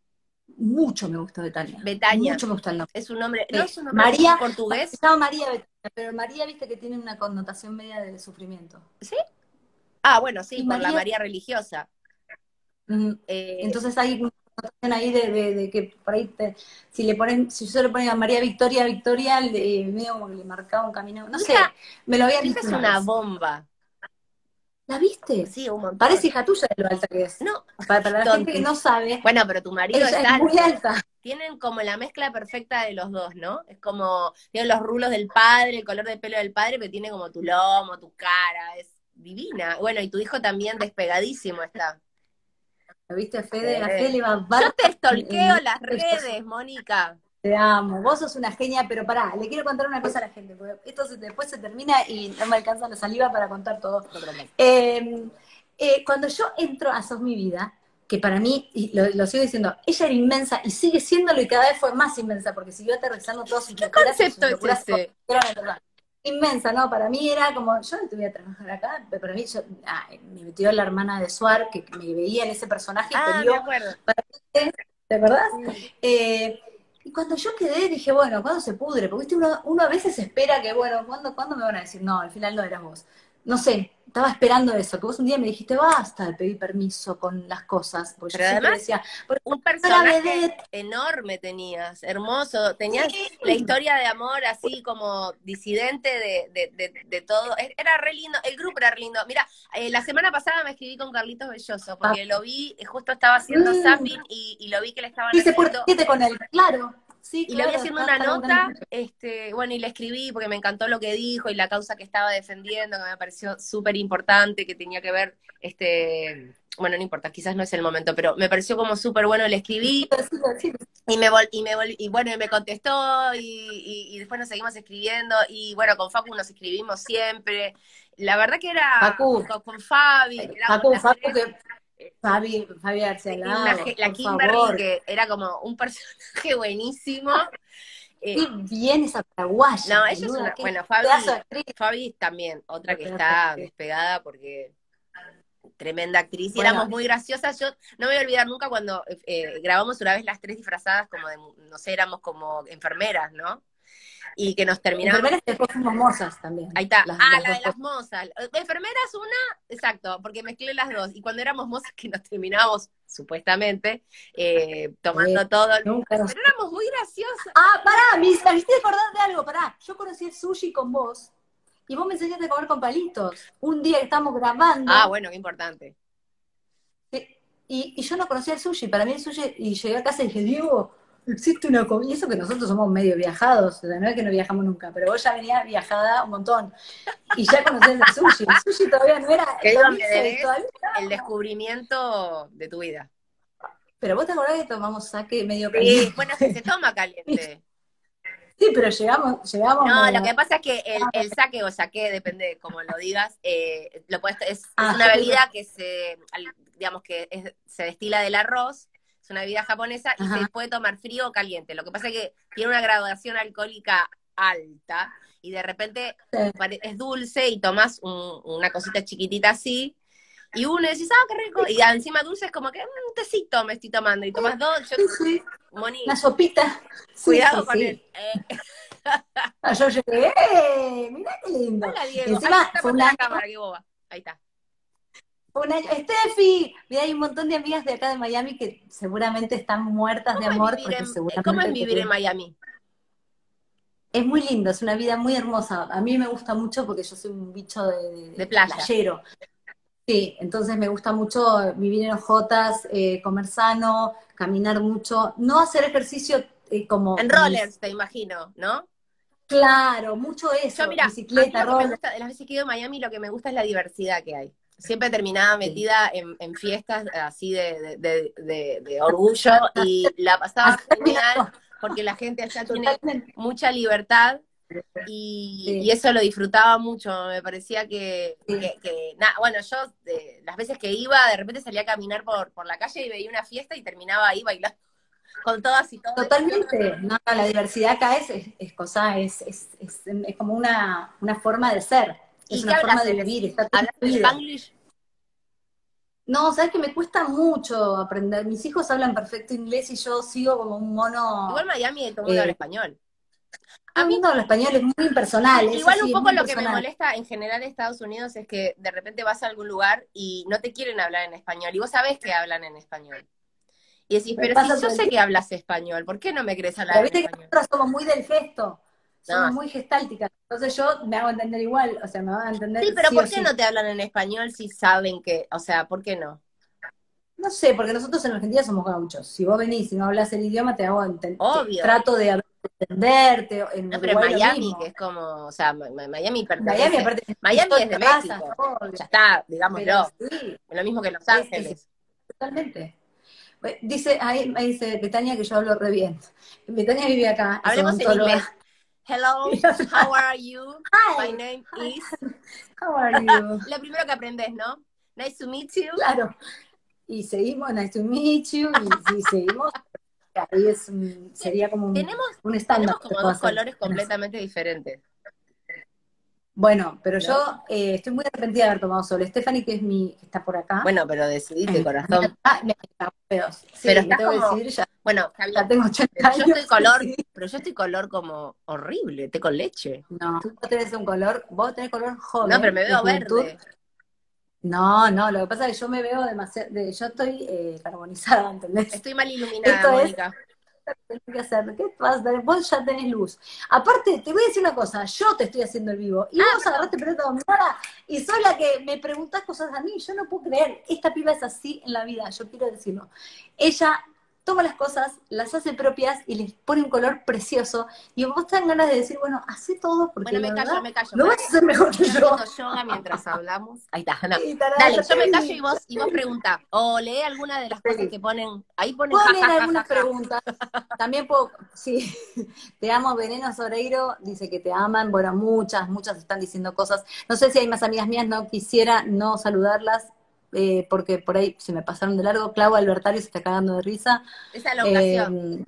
Mucho me gusta Betania. Betania. Mucho me gusta el nombre. Es un nombre, no es un nombre María, se portugués. llama María Betania, pero María, viste que tiene una connotación media de sufrimiento. ¿Sí? Ah, bueno, sí, Y por la María, María religiosa. mm, Eh, entonces hay una connotación ahí de que por ahí, si yo le ponía a María Victoria, Victoria, medio como que le marcaba un camino. No mi sé, hija, me lo habían mi hija dicho es una una vez. bomba. ¿La viste? Sí, un montón. Parece hija tuya de lo alta que es. No, Para la gente que no tontis. sabe, Bueno, pero tu marido ella es es muy alto. alta. Tienen como la mezcla perfecta de los dos, ¿no? Es como, tienen los rulos del padre, el color de pelo del padre, pero tiene como tu lomo, tu cara, es divina. Bueno, y tu hijo también despegadísimo está. ¿Lo viste a Fede? A Fede le va Yo bárbaro te en stalkeo las redes, Mónica. te amo, vos sos una genia, pero pará, le quiero contar una cosa a la gente, porque esto después se termina y no me alcanza la saliva para contar todo. Eh, cuando yo entro a Sos Mi Vida, que para mí, y lo sigo diciendo, ella era inmensa y sigue siéndolo y cada vez fue más inmensa porque siguió aterrizando todas sus ¿Qué locuras y concepto sus es locuras ese? inmensa, ¿no? Para mí era como, yo no te voy a trabajar acá, pero para mí me metió la hermana de Suar, que me veía en ese personaje y Ah, me peleó. acuerdo. ¿Te acordás? Sí. Y cuando yo quedé, dije, bueno, ¿cuándo se pudre? Porque ¿viste? Uno a veces espera que, bueno, ¿cuándo me van a decir? No, al final no eras vos. No sé, estaba esperando eso, que vos un día me dijiste, basta de pedir permiso con las cosas, porque yo Pero siempre además, decía, porque un era personaje vedette. enorme tenías, hermoso, tenías la Sí. historia de amor así como disidente de todo, era re lindo, el grupo era re lindo. Mira, la semana pasada me escribí con Carlitos Belloso, porque lo vi, justo estaba haciendo Mm, zapping y lo vi que le estaban hice por haciendo, siete con él, claro. Sí, y le vi claro, haciendo una está laburando nota, mucho. bueno, y le escribí porque me encantó lo que dijo y la causa que estaba defendiendo, que me pareció súper importante, que tenía que ver, bueno, no importa, quizás no es el momento, pero me pareció como súper bueno, le escribí Sí, y bueno, y me contestó y después nos seguimos escribiendo y bueno, con Facu nos escribimos siempre. La verdad que era Facu, con Fabi, éramos las Facu, tres, que Fabi García y Lagos, la por Kimberly, favor. que era como un personaje buenísimo. Qué Eh, bien esa paraguaya, no, ella es boluda, una, qué bueno, pedazo de actriz. Fabi también, otra que está despegada porque tremenda actriz y Bueno, éramos muy graciosas. Yo no me voy a olvidar nunca cuando grabamos una vez las tres disfrazadas como de, no sé, éramos como enfermeras, ¿no? Y que nos terminábamos. enfermeras que después fuimos mozas también, Ahí está. Ah, las la dos de las cosas. mozas. Enfermeras una, exacto, porque mezclé las dos. Y cuando éramos mozas que nos terminábamos, supuestamente, tomando todo. Nunca nos... Pero éramos muy graciosas. Ah, pará, me hiciste acordar de algo, pará. Yo conocí el sushi con vos y vos me enseñaste a comer con palitos. Un día que estábamos Ah, grabando bueno, qué importante. y yo no conocía el sushi. Para mí el sushi, y llegué a casa y dije, Diego, existe una comida. Y eso que nosotros somos medio viajados, o sea, no es que no viajamos nunca, pero vos ya venías viajada un montón. Y ya conocías el sushi. El sushi todavía no era Que el digo, me 2006, debes todavía el estábamos. descubrimiento de tu vida. Pero vos te acordás que tomamos sake medio Sí, caliente. bueno, es que se toma caliente. Sí, pero llegamos No, lo que medio. pasa es que el sake o sake, depende de cómo lo digas, es Ah, una bebida que digamos que se destila del arroz, es una bebida japonesa y se ajá. puede tomar frío o caliente. Lo que pasa es que tiene una graduación alcohólica alta y de repente Sí, es dulce y tomas una cosita chiquitita así y uno decís, ah, qué rico, y encima dulce es como que un tecito me estoy tomando y tomas dos, yo, sí, sí. Una Moni, sopita. Sí, sí, cuidado con él. sí. Ah, yo llegué, mirá qué lindo. Hola, Diego. Ay, Encima no te fue un mostré la año, cámara, qué boba. Ahí está. Un año. Steffi, mira, hay un montón de amigas de acá de Miami que seguramente están muertas de amor porque ¿Cómo es seguramente vivir en Miami? es muy lindo, es una vida muy hermosa. A mí me gusta mucho porque yo soy un bicho De de playa. playero. Sí, entonces me gusta mucho vivir en hojotas, comer sano, caminar mucho, no hacer ejercicio como, En como mis... rollers, te imagino, ¿no? Claro, mucho Yo, eso, mira, a mí bicicleta, lo que me roller. gusta, de las veces que he ido a Miami, lo que me gusta es la diversidad que hay. Siempre terminaba Sí. metida en fiestas así de orgullo y la pasaba Así genial terminamos, porque la gente allá tiene totalmente. mucha libertad y Sí, eso lo disfrutaba mucho. Me parecía sí. bueno, yo las veces que iba, de repente salía a caminar por la calle y veía una fiesta y terminaba ahí bailando con todas y todos. Totalmente. No, no, la diversidad acá es cosa, es como una forma de ser, es ¿Y qué una forma hablas de vivir, está todo hablas incluido. Spanglish? No, sabes que me cuesta mucho aprender. Mis hijos hablan perfecto inglés y yo sigo como un Igual mono. en Miami todo el mundo habla eh, español. A Todo el mí, mundo habla español, es muy impersonal, sí, eso igual un sí, es poco muy lo que me impersonal. molesta en general en Estados Unidos es que de repente vas a algún lugar y no te quieren hablar en español, y vos sabés que hablan en español. Y decís, Me pero si pasa yo todo el sé tiempo. que hablas español, ¿por qué no me querés Pero hablar en viste que español? nosotros somos muy del gesto, No, somos muy gestálticas. Entonces yo me hago entender igual, o sea, me van a sí, entender pero sí o ¿por qué no sí. te hablan en español si saben que, o sea, ¿por qué no? No sé, porque nosotros en Argentina somos gauchos. Si vos venís y no hablas el idioma, te hago Obvio. trato de entenderte. En No, pero en Uruguay lo Miami, mismo. que es como, o sea, Miami Miami, pertenece. aparte, un Miami montón es de de razas, México. todo. Ya está, Pero digámoslo. sí, Lo mismo que Los es Ángeles. totalmente. Dice, ahí me dice Betania que yo hablo re bien. Betania vive acá, es Hablemos en odontóloga. inglés. Hello, how are you? My Hi, name hi, is. how are you? Lo primero que aprendes, ¿no? Nice to meet you. Claro. Y seguimos, nice to meet you, y si seguimos, ahí sería como Tenemos, un estándar tenemos que como puedo dos hacer. colores completamente diferentes, Bueno, pero yo ¿no? estoy muy arrepentida de haber tomado sol. Stephanie, que está por acá, Bueno, pero decidite, en corazón. me cago en pedos. Pero Sí, me estás tengo que como, decidir, ya, bueno, está ya bien. tengo 80 Pero yo estoy años. color, Sí. pero yo estoy color como horrible, té con leche. No, vos tenés un color, vos tenés color No, pero joven, me de veo juventud. verde. No, no, lo que pasa es que yo me veo demasiado, yo estoy carbonizada, ¿entendés? Estoy mal iluminada, Esto es, Mónica. tenés que hacer, ¿qué vas a tener? Vos ya tenés luz. Aparte, te voy a decir una cosa, yo te estoy haciendo el vivo, y Ah, vos perdón. agarraste pelota dominada, y sos la que me preguntás cosas a mí, yo no puedo creer, esta piba es así en la vida, yo quiero decirlo. Ella toma las cosas, las hace propias y les pone un color precioso, y vos te dan ganas de decir, bueno, hace todo, porque Bueno, la verdad, me callo. lo Para vas que a hacer mejor que estoy yo. haciendo yoga mientras hablamos. Ahí está, no. Sí, tarada, Dale, ya yo te me callo vi, y vos pregunta. O lee alguna de las cosas sí. que ponen. Ahí ponen Puedo ja, leer ja, ja, ja, algunas ja. preguntas. También puedo, sí, te amo, Veneno Soreiro, dice que te aman. Bueno, muchas están diciendo cosas. No sé si hay más amigas mías, no quisiera no saludarlas, porque por ahí se me pasaron de largo. Clau Albertario se está cagando de risa. Esa elongación. Eh,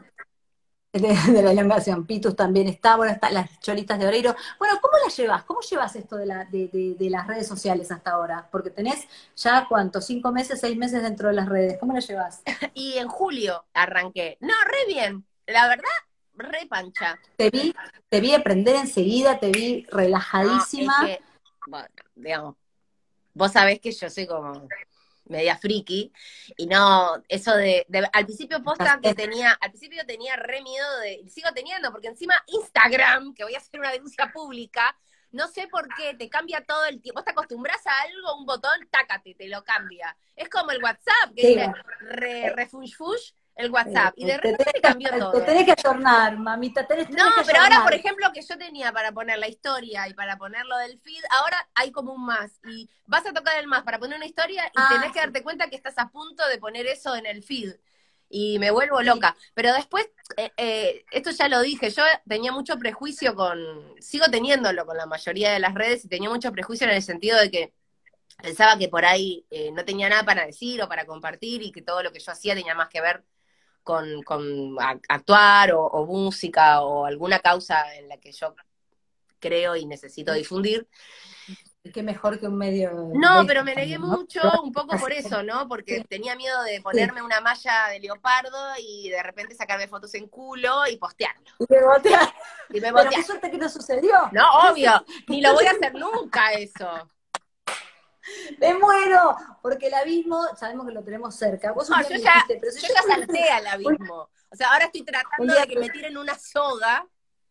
de la elongación. Pitus también está, bueno, están las cholitas de Oreiro. Bueno, ¿cómo la llevas? ¿Cómo llevas esto de las redes sociales hasta ahora? Porque tenés ya, ¿cuánto? 5 meses, 6 meses dentro de las redes. ¿Cómo la llevas? Y en julio arranqué. No, re bien. La verdad, re pancha. Te vi, te vi aprender enseguida, te vi No, es relajadísima. que, bueno, digamos, vos sabés que yo soy como media friki, y no, eso al principio Ya posta que sé. tenía, al principio tenía re miedo y sigo teniendo, porque encima Instagram, que voy a hacer una denuncia pública, no sé por qué, te cambia todo el tiempo, vos te acostumbras a algo, un botón, tácate, te lo cambia. Es como el WhatsApp, que Sí, dice bueno, refunfush, el WhatsApp, y de repente te que, cambió te todo. tenés que ayornar, mamita, No, tenés que pero ahora, por ayornar. ejemplo, que yo tenía para poner la historia y para poner lo del feed, ahora hay como un más. Y vas a tocar el más para poner una historia y tenés Ah, que darte cuenta que estás a punto de poner eso en el feed. Y me vuelvo sí, loca. Pero después, esto ya lo dije, yo tenía mucho prejuicio sigo teniéndolo con la mayoría de las redes y tenía mucho prejuicio en el sentido de que pensaba que por ahí no tenía nada para decir o para compartir y que todo lo que yo hacía tenía más que ver con actuar o música o alguna causa en la que yo creo y necesito difundir. qué mejor que un medio No, de pero estos me negué también, ¿no? mucho, un poco Así por que, eso, ¿no? Porque sí, tenía miedo de sí. ponerme una malla de leopardo y de repente sacarme fotos en culo y postearlo. Y me botea. Y me Pero qué botear. suerte que no sucedió. No, obvio, ni lo voy a hacer nunca eso. Me muero, porque el abismo sabemos que lo tenemos cerca. Vos un No, día me dijiste, pero si yo yo ya salté al abismo. O sea, ahora estoy un tratando día de que me tiren una soga.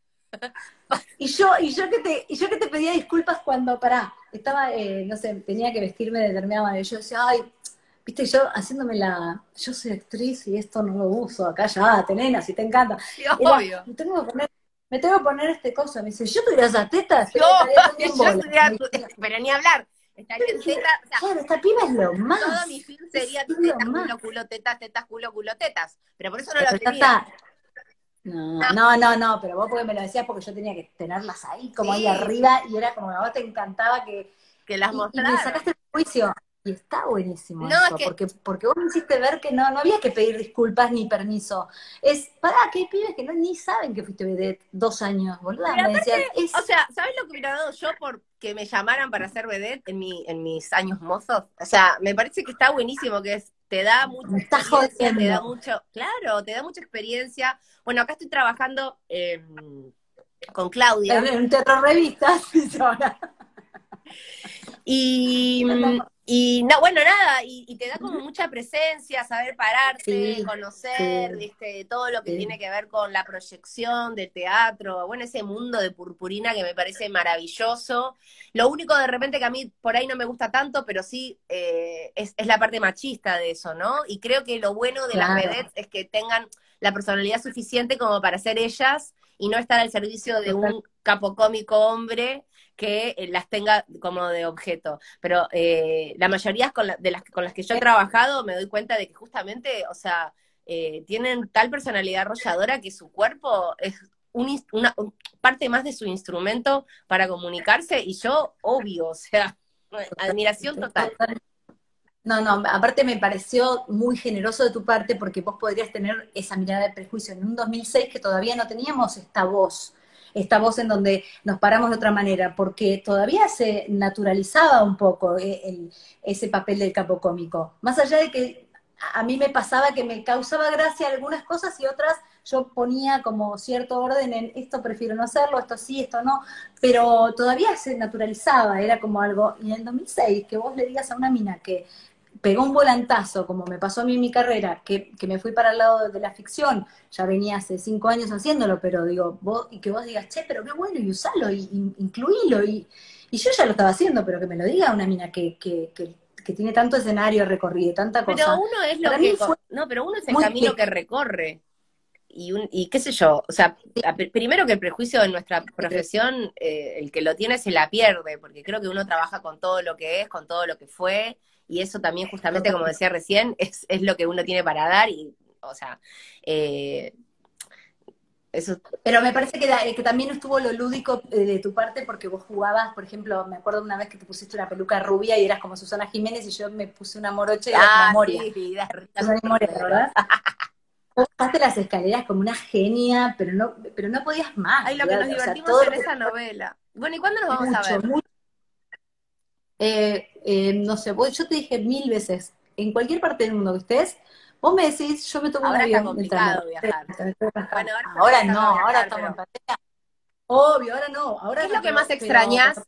y yo que te pedía disculpas cuando, estaba, no sé, tenía que vestirme de determinada manera. Yo decía, ay, viste, yo haciéndome yo soy actriz y esto no lo uso, acá ya, nena, si te encanta. Sí, Era, obvio. me tengo que poner este coso. Me dice, yo tuviera esas tetas, Yo, estaría todo el día en yo bola. estudiaba, pero ni hablar. Estaría en teta, o sea, Claro, esta piba es lo todo mi más, film es sería lo tetas, más. culo, tetas, tetas, culo, tetas. Pero por eso no lo Pero ya tenía. está. No, no, no, no, pero vos porque me lo decías porque yo tenía que tenerlas ahí, como ahí Sí, arriba, y era como a vos te encantaba que las y me mostraron. sacaste el juicio. Y está buenísimo No, es eso, que, porque vos me hiciste ver que no había que pedir disculpas ni permiso. Que hay pibes que ni saben que fuiste vedette 2 años, boluda. pero Me aparte, decían, o sea, ¿sabes lo que hubiera dado yo por que me llamaran para ser vedette en mis años mozos? O sea, me parece que está buenísimo, te da mucha me estás experiencia, te da jodiendo. mucho, claro, te da mucha experiencia. Bueno, acá estoy trabajando con Claudia. En un teatro revistas, y ahora. Y, y no, bueno, nada, y te da como mucha presencia, saber pararte, Sí, conocer, sí, todo lo que tiene sí. que ver con la proyección del teatro, bueno, ese mundo de purpurina que me parece maravilloso. Lo único de repente que a mí por ahí no me gusta tanto, pero sí es la parte machista de eso, ¿no? Y creo que lo bueno de las Claro, vedettes es que tengan la personalidad suficiente como para ser ellas y no estar al servicio de total. un capo cómico hombre que las tenga como de objeto. Pero la mayoría con las que yo he trabajado me doy cuenta de que justamente, o sea, tienen tal personalidad arrolladora que su cuerpo es una parte más de su instrumento para comunicarse y yo, obvio, o sea, admiración total. Total. No, no, aparte me pareció muy generoso de tu parte porque vos podrías tener esa mirada de prejuicio en un 2006 que todavía no teníamos esta voz en donde nos paramos de otra manera, porque todavía se naturalizaba un poco ese papel del capo cómico. Más allá de que a mí me pasaba que me causaba gracia algunas cosas y otras yo ponía como cierto orden en esto prefiero no hacerlo, esto sí, esto no, pero todavía se naturalizaba, era como algo, y en el 2006 que vos le digas a una mina que pegó un volantazo, como me pasó a mí en mi carrera, que me fui para el lado de la ficción, ya venía hace 5 años haciéndolo, pero digo, y que vos digas, che, pero qué bueno, y usalo, y incluílo, y yo ya lo estaba haciendo, pero que me lo diga una mina que tiene tanto escenario recorrido, tanta Pero cosa, uno es lo para mí que, fue no, pero uno es el muy camino que clic. recorre. Y qué sé yo, o sea, primero que el prejuicio en nuestra profesión, el que lo tiene se la pierde, porque creo que uno trabaja con todo lo que es, con todo lo que fue, y eso también justamente, como decía recién, es lo que uno tiene para dar, y, o sea, eh, eso, Pero me parece que también estuvo lo lúdico de tu parte porque vos jugabas, por ejemplo, me acuerdo una vez que te pusiste una peluca rubia y eras como Susana Jiménez y yo me puse una morocha y era como Moria. sí, vida rica Susana y con Moria, negro. ¿verdad? Vos bajaste las escaleras como una genia, pero no podías más, Ay, lo que nos ¿verdad? O sea, divertimos todo en lo que esa novela. Bueno, ¿y cuándo nos vamos a mucho, ver? mucho. No sé, yo te dije 1000 veces, en cualquier parte del mundo que estés, vos me decís, yo me tomo un Ahora está avión mientras me complicado viajar. rascando. Bueno, ahora están Ahora empezando a no, ahora viajar, estamos en pero pandemia. Obvio, ahora no, ¿qué ahora es lo no, que más pero extrañas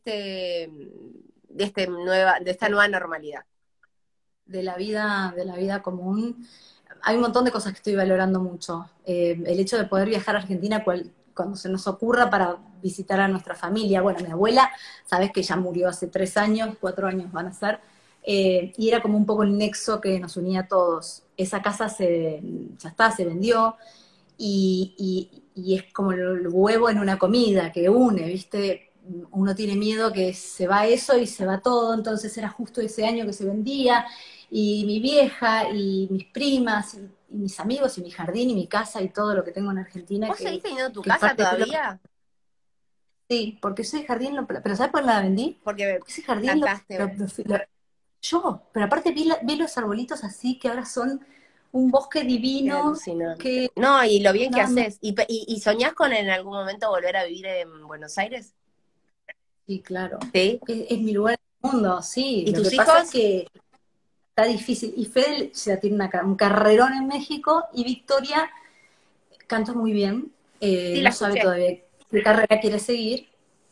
de esta nueva normalidad? de la vida común. Hay un montón de cosas que estoy valorando mucho. El hecho de poder viajar a Argentina cuando se nos ocurra para visitar a nuestra familia. Bueno, mi abuela, sabes que ya murió hace 3 años, 4 años van a ser, y era como un poco el nexo que nos unía a todos. Esa casa ya está, se vendió, y es como el huevo en una comida que une, ¿viste? Uno tiene miedo que se va eso y se va todo, entonces era justo ese año que se vendía, y mi vieja y mis primas y mis amigos y mi jardín y mi casa y todo lo que tengo en Argentina, ¿Vos seguís que, teniendo tu que es casa parte de lo que... todavía? Sí, porque ese jardín, pero ¿sabes por qué la vendí? Porque Porque ese jardín plantaste. pero aparte vi los arbolitos así que ahora son un bosque Qué divino, alucinante. que No, y lo bien que no, no, haces. ¿Y soñás con en algún momento volver a vivir en Buenos Aires? sí, claro. Sí. Es mi lugar en el mundo, sí. ¿Y Lo tus que pasa es hijos? que está difícil. Y Fede ya tiene un carrerón en México y Victoria canta muy bien. Sí, la No sabe escuché. todavía qué carrera quiere seguir.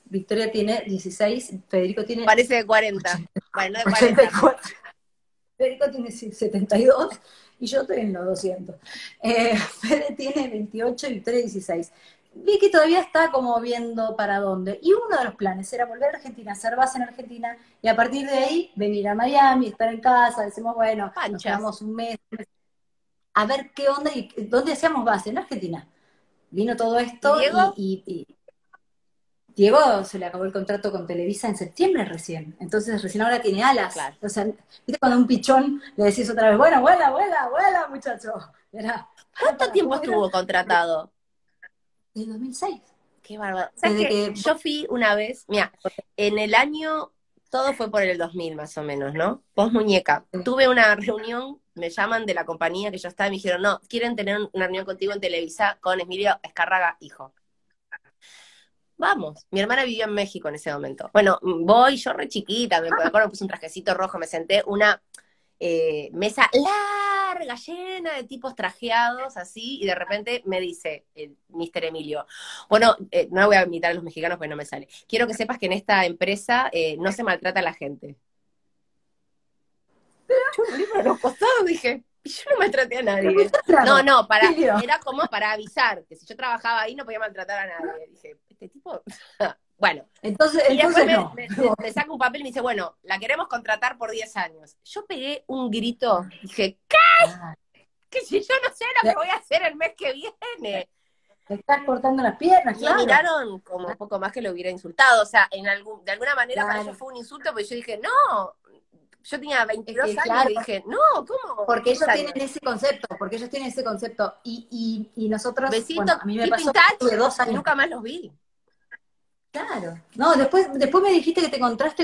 Victoria tiene 16, Federico tiene Parece de 40. Bueno, no de 40. 84. Federico tiene 72 y yo estoy en los 200. Fede tiene 28 y Victoria 16. Vicky todavía está como viendo para dónde. Y uno de los planes era volver a Argentina, hacer base en Argentina, y a partir de ahí venir a Miami, estar en casa, decimos, bueno, nos Panchas. quedamos un mes, a ver qué onda y dónde hacíamos base, en Argentina. Vino todo esto ¿Y Diego? y Diego se le acabó el contrato con Televisa en septiembre recién, entonces recién ahora tiene alas. Claro. O sea, viste cuando a un pichón le decís otra vez, bueno, vuela, vuela, vuela, muchacho. Era, ¿Cuánto tiempo ¿cómo era? estuvo contratado? Desde 2006. Qué bárbaro. ¿Sabes Desde qué? que Yo fui una vez, mira, en el año, todo fue por el 2000 más o menos, ¿no? Vos, muñeca, tuve una reunión, me llaman de la compañía que yo estaba y me dijeron, no, quieren tener una reunión contigo en Televisa con Emilio Escárraga, hijo. Vamos, mi hermana vivía en México en ese momento. Bueno, voy, yo re chiquita, me acuerdo, me puse un trajecito rojo, me senté una mesa larga, llena de tipos trajeados, así, y de repente me dice el Mr. Emilio, bueno, no voy a imitar a los mexicanos porque no me sale, quiero que sepas que en esta empresa no se maltrata a la gente. Yo un libro a los costados dije, y yo no maltraté a nadie. No, no, era como para avisar, que si yo trabajaba ahí no podía maltratar a nadie. Dije, este tipo... Bueno, entonces y después no. me saca un papel y me dice, bueno, la queremos contratar por 10 años. Yo pegué un grito, dije, ¿qué? Que si yo no sé lo que voy a hacer el mes que viene. Te estás cortando las piernas, Y claro. me miraron como un poco más que lo hubiera insultado. O sea, de alguna manera para ellos fue un insulto, porque yo dije, no, yo tenía 22 años claro, y dije, no, ¿cómo? Porque ellos tienen ese concepto, y nosotros, besito, bueno, a mí me pasó touch, que tuve 2 años. Y nunca más los vi. Claro. No, después me dijiste que te encontraste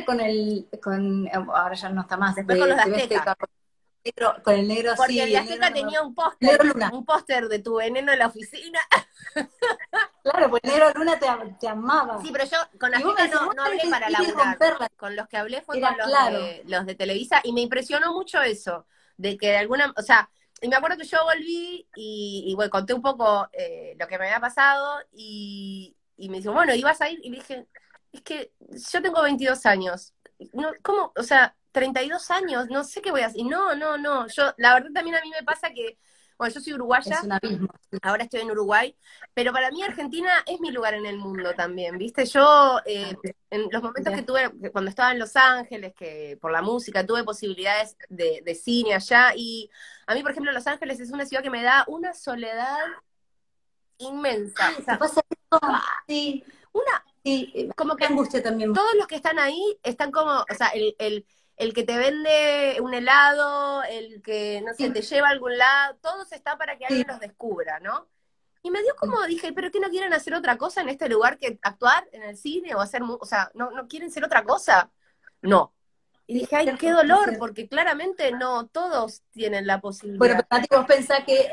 ahora ya no está más. Después con los de Azteca. Con el negro, porque sí. Porque el de Azteca tenía un póster de tu veneno en la oficina. Claro, pues el negro Luna te amaba. Sí, pero yo con Azteca no hablé para laburar. Con los que hablé fue con los de Televisa, y me impresionó mucho eso, de que de alguna, o sea, y me acuerdo que yo volví y bueno, conté un poco lo que me había pasado, y me dijo, bueno, ¿ibas a ir? Y le dije, es que yo tengo 22 años. No, ¿cómo? O sea, 32 años, no sé qué voy a hacer. Y no, yo, la verdad también a mí me pasa que, bueno, yo soy uruguaya, es un abismo. Ahora estoy en Uruguay, pero para mí Argentina es mi lugar en el mundo también, ¿viste? Yo, en los momentos que tuve, cuando estaba en Los Ángeles, que por la música tuve posibilidades de cine allá, y a mí, por ejemplo, Los Ángeles es una ciudad que me da una soledad inmensa. O sea, pasa esto? Sí. Como que angustia también. Todos los que están ahí están como, o sea, el que te vende un helado, el que, no sé, te lleva a algún lado, todos están para que alguien los descubra, ¿no? Y me dio como, dije, ¿pero qué no quieren hacer otra cosa en este lugar que actuar en el cine o hacer, o sea, ¿no quieren ser otra cosa? No. Y dije, ay, qué dolor, porque claramente no todos tienen la posibilidad. Bueno, pero Nati, vos pensás que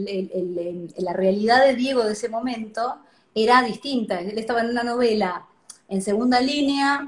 la realidad de Diego de ese momento era distinta. Él estaba en una novela en segunda línea,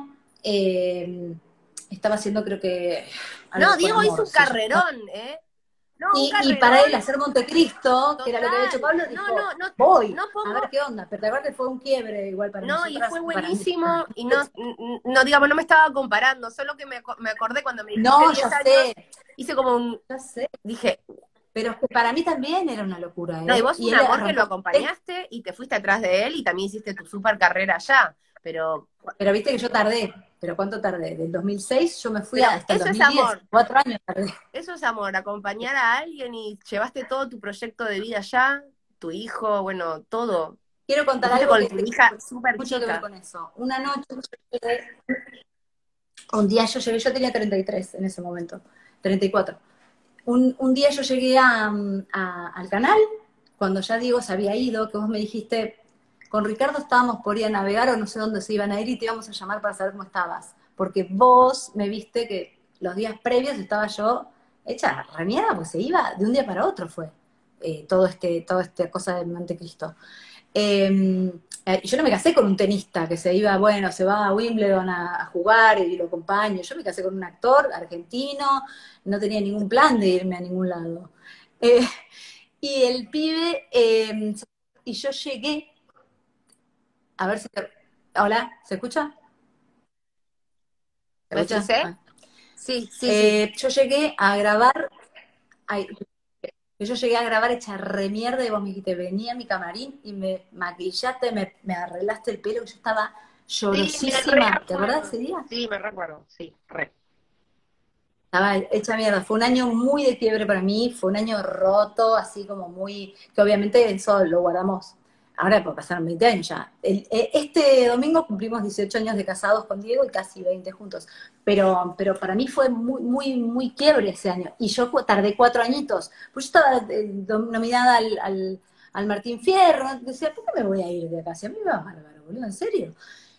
estaba haciendo, creo que... No, Diego hizo un carrerón, ¿eh? No, y para él hacer Montecristo, que era lo que había hecho Pablo, dijo, voy, a ver qué onda. Pero aparte fue un quiebre igual para nosotros. No, y fue buenísimo, y no, digamos, no me estaba comparando, solo que me acordé cuando me dijiste 10 años, hice como un... Ya sé. Dije... Pero para mí también era una locura, ¿eh? No, y vos un amor que lo acompañaste y te fuiste atrás de él y también hiciste tu super carrera allá, pero viste que yo tardé. ¿Pero cuánto tardé? Del 2006 yo me fui hasta el 2010. Eso es amor. 4 años tardé. Eso es amor, acompañar a alguien y llevaste todo tu proyecto de vida allá, tu hijo, bueno, todo. Quiero contar algo con tu hija súper mucho que chica. ver con eso. Una noche un día yo llegué, yo tenía 33 en ese momento, 34. Un día yo llegué al canal, cuando ya Diego se había ido, que vos me dijiste, con Ricardo estábamos por ir a navegar o no sé dónde se iban a ir y te íbamos a llamar para saber cómo estabas. Porque vos me viste que los días previos estaba yo hecha remiada, pues se iba de un día para otro fue toda esta cosa de Montecristo. Yo no me casé con un tenista que se iba, bueno, se va a Wimbledon a jugar y lo acompaño. Yo me casé con un actor argentino, no tenía ningún plan de irme a ningún lado. Y el pibe, y yo llegué, a ver si Hola, ¿se escucha? ¿Se escucha? ¿Reprise? Sí, sí, sí. Yo llegué a grabar, ay, yo llegué a grabar hecha remierda y vos me dijiste, vení a mi camarín y me maquillaste, me arreglaste el pelo, yo estaba Sí, me re llorosísima. ¿Te acordás de acuerdo. ese día? Sí, me recuerdo, sí, re. Estaba hecha mierda. Fue un año muy de quiebre para mí, fue un año roto, así como muy, que obviamente eso lo guardamos. Ahora pues, pasaron 20 años ya. Este domingo cumplimos 18 años de casados con Diego y casi 20 juntos. Pero para mí fue muy, muy, muy quiebre ese año. Y yo tardé 4 añitos. Pues yo estaba nominada al Martín Fierro. Decía, ¿por qué me voy a ir de acá? Si a mí me va bárbaro, boludo, ¿en serio?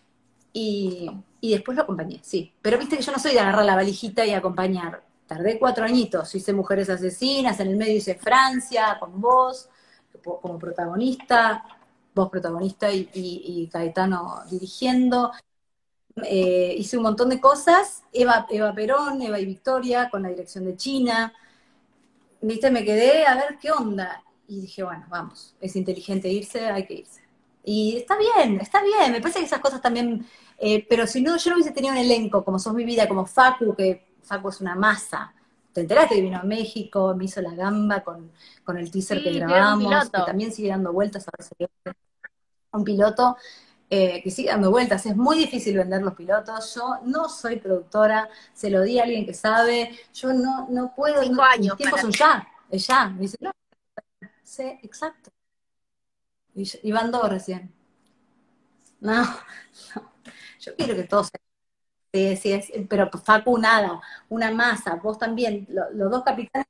Y después lo acompañé, sí. Pero viste que yo no soy de agarrar la valijita y acompañar. Tardé 4 añitos, hice Mujeres Asesinas, en el medio hice Francia, con vos, como protagonista, vos protagonista y Caetano dirigiendo. Hice un montón de cosas, Eva Perón, Eva y Victoria, con la dirección de China. Viste, me quedé a ver qué onda. Y dije, bueno, vamos, es inteligente irse, hay que irse. Y está bien, me parece que esas cosas también, pero si no, yo no hubiese tenido un elenco como Sos mi vida, como Facu, que Facu es una masa. ¿Te enteraste que vino a México, me hizo la gamba con el teaser que Sí, tuvieron un grabamos, que piloto. también sigue dando vueltas, ahora salió un piloto que sigue dando vueltas? Es muy difícil vender los pilotos. Yo no soy productora, se lo di a alguien que sabe. Yo no puedo, Cinco mis años tiempos para son mí. ya, es ya. Me dice, no, sé, exacto. Y van dos recién. No, no. Yo quiero que todos sí, es, pero Facu nada, una masa, vos también, los dos capitanes.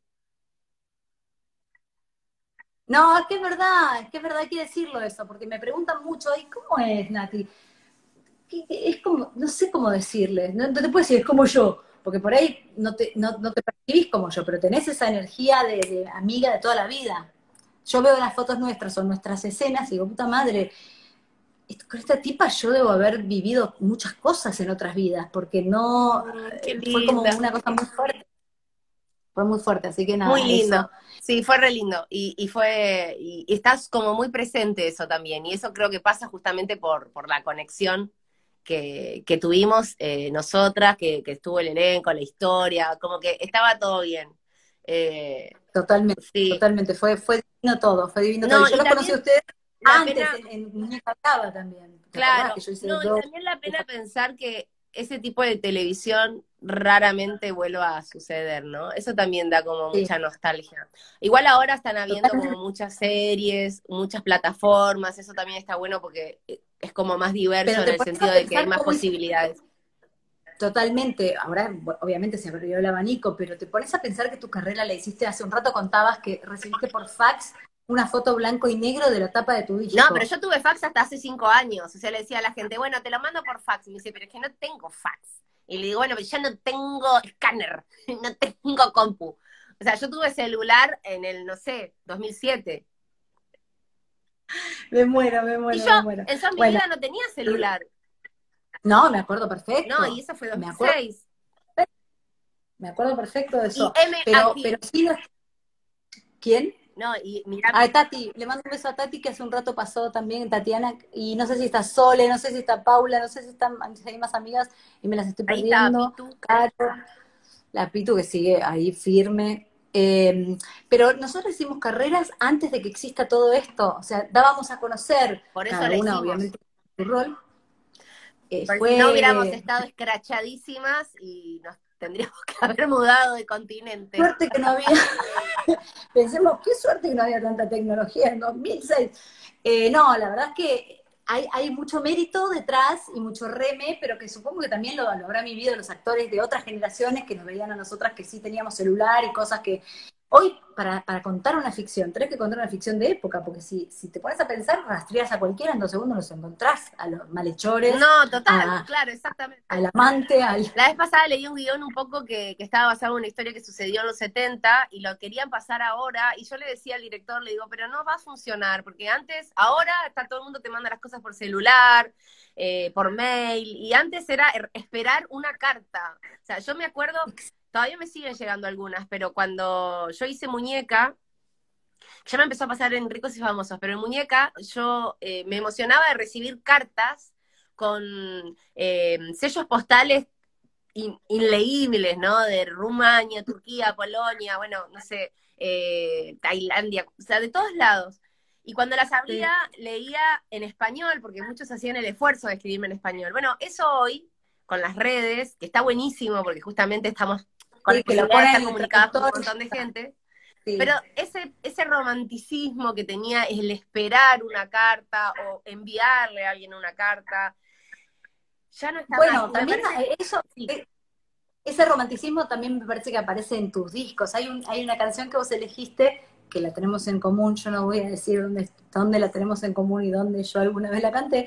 No, es que es verdad, hay que decirlo eso, porque me preguntan mucho, ¿y cómo es, Nati? Es como, no sé cómo decirles, no te puedo decir, es como yo, porque por ahí no te percibís como yo, pero tenés esa energía de amiga de toda la vida. Yo veo las fotos nuestras o nuestras escenas y digo, puta madre, con esta tipa yo debo haber vivido muchas cosas en otras vidas, porque no, Qué fue como linda. una cosa muy fuerte, fue muy fuerte, así que Muy nada, lindo. eso, Sí, fue re lindo. Y estás como muy presente eso también. Y eso creo que pasa justamente por la conexión que tuvimos nosotras, que estuvo el elenco, la historia, como que estaba todo bien. Eh, totalmente, sí. totalmente, fue divino todo, fue divino todo. Y No, yo y los conocí a también ustedes la antes, pena. en Muñeca Brava también, ¿te acordás que Claro, yo hice no, y dos? también la pena pensar que ese tipo de televisión raramente vuelva a suceder, ¿no? Eso también da como Sí, mucha nostalgia. Igual ahora están habiendo como totalmente, muchas series, muchas plataformas, eso también está bueno porque es como más diverso pero en te el pones sentido a de que hay pensar más cómo es posibilidades. totalmente, ahora obviamente se abrió el abanico, pero te pones a pensar que tu carrera la hiciste, hace un rato contabas que recibiste por fax una foto blanco y negro de la tapa de tu No, pero disco. yo tuve fax hasta hace 5 años, o sea, le decía a la gente, bueno, te lo mando por fax, y me dice, pero es que no tengo fax. Y le digo, bueno, pero ya no tengo escáner, no tengo compu. O sea, yo tuve celular en el, no sé, 2007. Me muero, me Y muero, yo me muero. en toda mi Bueno, vida no tenía celular. no, me acuerdo No, y perfecto, eso fue me acuerdo, 2006. me acuerdo perfecto de Y eso, M pero aquí. sí, ¿quién? No, y mira, A Tati, le mando un beso a Tati que hace un rato pasó también, Tatiana, y no sé si está Sole, no sé si está Paula, no sé si hay más amigas y me las estoy ahí estaba perdiendo. Pitu. Caro, la Pitu que sigue ahí firme. Pero nosotros hicimos carreras antes de que exista todo esto, o sea, dábamos a conocer, Por eso cada la una hicimos. obviamente su rol. Porque si no hubiéramos Fue estado escrachadísimas y nos tendríamos que haber mudado de continente. suerte que no había, pensemos, qué suerte que no había tanta tecnología en 2006. No, la verdad es que hay mucho mérito detrás y mucho reme, pero que supongo que también lo habrán vivido los actores de otras generaciones que nos veían a nosotras que sí teníamos celular y cosas que hoy para contar una ficción, tenés que contar una ficción de época, porque si te pones a pensar, rastreas a cualquiera, en 2 segundos los encontrás, a los malhechores, No, total, a, claro, exactamente. al amante, al... La vez pasada leí un guión un poco que estaba basado en una historia que sucedió en los 70 y lo querían pasar ahora y yo le decía al director, le digo, pero no va a funcionar porque antes, ahora está todo el mundo te manda las cosas por celular, por mail y antes era esperar una carta. O sea, yo me acuerdo, todavía me siguen llegando algunas, pero cuando yo hice Muñeca, ya me empezó a pasar en Ricos y Famosos, pero en Muñeca yo me emocionaba de recibir cartas con sellos postales inleíbles, ¿no? De Rumania, Turquía, Polonia, bueno, no sé, Tailandia, o sea, de todos lados. Y cuando las abría, leía en español, porque muchos hacían el esfuerzo de escribirme en español. Bueno, eso hoy, con las redes, que está buenísimo, porque justamente estamos con la Sí, que lo posibilidad de ponen estar en el comunicadas con un traductor. montón de gente. Sí. Pero ese romanticismo que tenía el esperar una carta o enviarle a alguien una carta, ya no está más. Bueno, Y me también parece, eso, sí, ese romanticismo también me parece que aparece en tus discos. Hay una canción que vos elegiste que la tenemos en común. Yo no voy a decir dónde la tenemos en común y dónde yo alguna vez la canté,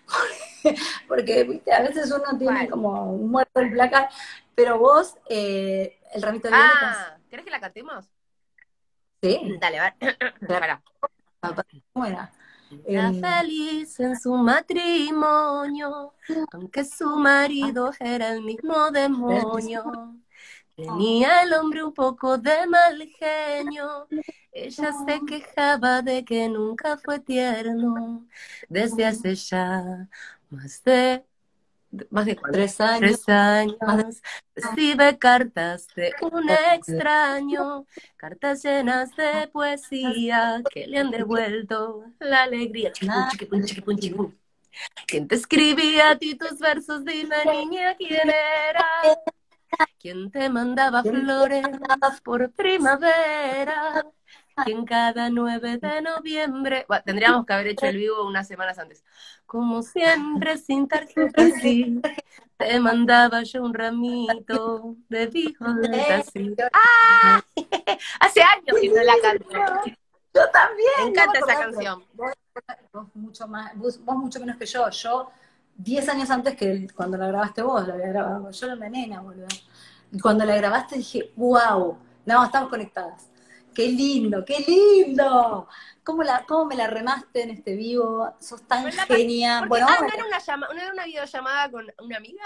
porque ¿viste? A veces uno tiene ¿cuál? como un muerto en placar, pero vos, El ramito de violetas, ¿Querés que la cantemos? sí, Dale, va. claro, Pará. ¿cómo era? Era Em, feliz en su matrimonio, aunque su marido era el mismo demonio. Tenía el hombre un poco de mal genio. Ella se quejaba de que nunca fue tierno. Desde hace ya más de ¿más de cuánto? 3 años, 3 años. más de Recibe cartas de un extraño, cartas llenas de poesía que le han devuelto la alegría. Chiquipum, nada. chiquipum, chiquipum, chiquipum. ¿Quién te escribía a ti tus versos? Dime, niña, ¿quién era? ¿Quién te mandaba flores por primavera? ¿Quién cada 9 de noviembre? Bueno, tendríamos que haber hecho el vivo unas semanas antes. Como siempre, sin tarjeta, sí. Te mandaba yo un ramito de violetas, sí. ¡Ah! Hace años que no la canto. Yo también, Me no me encanta esa acordaba, pero canción. vos mucho más, vos mucho menos que yo. Yo, 10 años antes que cuando la grabaste vos, la había grabado. Yo era una nena, boludo. Y cuando la grabaste dije, wow, no, estamos conectadas. Qué lindo, qué lindo. ¿Cómo me la remaste en este vivo? Sos tan Pues genia. porque, Bueno, ¿no era no era una videollamada con una amiga?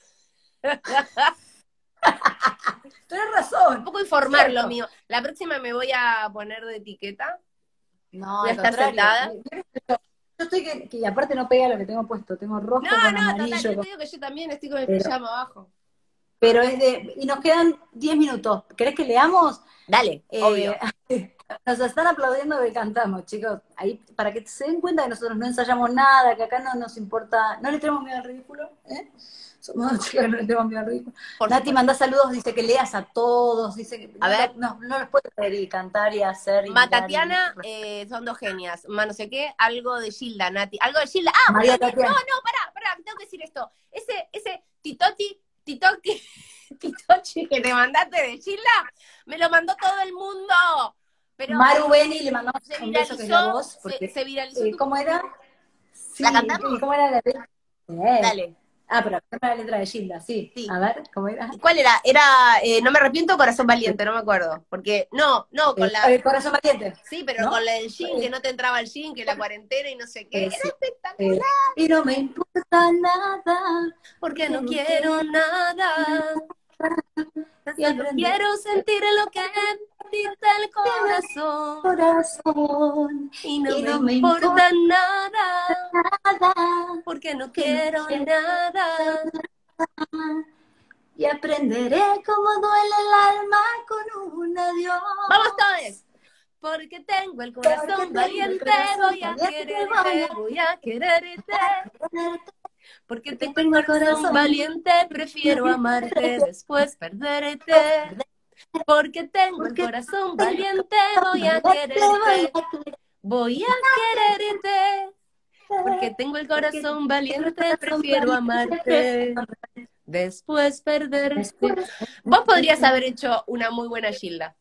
tenés Un razón, poco informar lo cierto. mío. La próxima me voy a poner de etiqueta. No, Voy a al estar contrario. sentada. Yo estoy que aparte no pega lo que tengo puesto. Tengo No, rojo con no, total, amarillo, yo te digo que yo también estoy con el pero, pijama abajo. pero es de. Y nos quedan 10 minutos. ¿Querés que leamos? Dale, Eh, obvio. nos están aplaudiendo que cantamos, chicos. Ahí, para que se den cuenta que nosotros no ensayamos nada, que acá no nos importa, no le tenemos miedo al ridículo, ¿eh? Somos dos chicas que no le tenemos miedo al ridículo. Por Nati supuesto. manda saludos, dice que leas a todos, dice que A ver, no los puede creer y cantar y hacer y mirar y Tatiana, son dos genias. No sé qué, algo de Gilda, Nati. Algo de Gilda. María También. No, Tatiana. no, pará, tengo que decir esto. Ese Titochi, Titochi que te mandaste de Gilda, me lo mandó todo el mundo. Pero Maru Beni, le mandamos se un beso que es la viralizó, voz, porque, se viralizó tu. ¿cómo era? ¿La Sí, ¿y cantamos? cómo era la letra? Dale, Pero ¿cómo era la letra de Gilda? Sí, sí. a ver, ¿cómo era? ¿Cuál era? No me arrepiento, corazón valiente, no me acuerdo. Porque, no, con la. Corazón valiente, Sí, pero con ¿no? el jean, que no te entraba el jean, que la cuarentena y no sé qué. Era Sí. espectacular. Y no me importa nada, Porque que no no quiero quiero nada. y Solo aprender quiero sentir lo que dicta el corazón. corazón. Y no Y me no me importa importa nada. nada, Porque no que no quiero quiero nada. nada. Y aprenderé cómo duele el alma con un adiós. ¡Vamos todos! Porque tengo el Porque corazón tengo el valiente, corazón voy a valiente, voy quererte, voy a quererte. a quererte. Porque Porque tengo el tengo el corazón corazón valiente, prefiero amarte, valiente, después perderte. Porque tengo el porque corazón tengo el valiente, corazón voy a valiente, voy quererte, a quererte. voy a quererte. Porque tengo el Porque corazón tengo el valiente, corazón prefiero valiente. amarte, después perderte. Después, Vos podrías haber hecho una muy buena Gilda.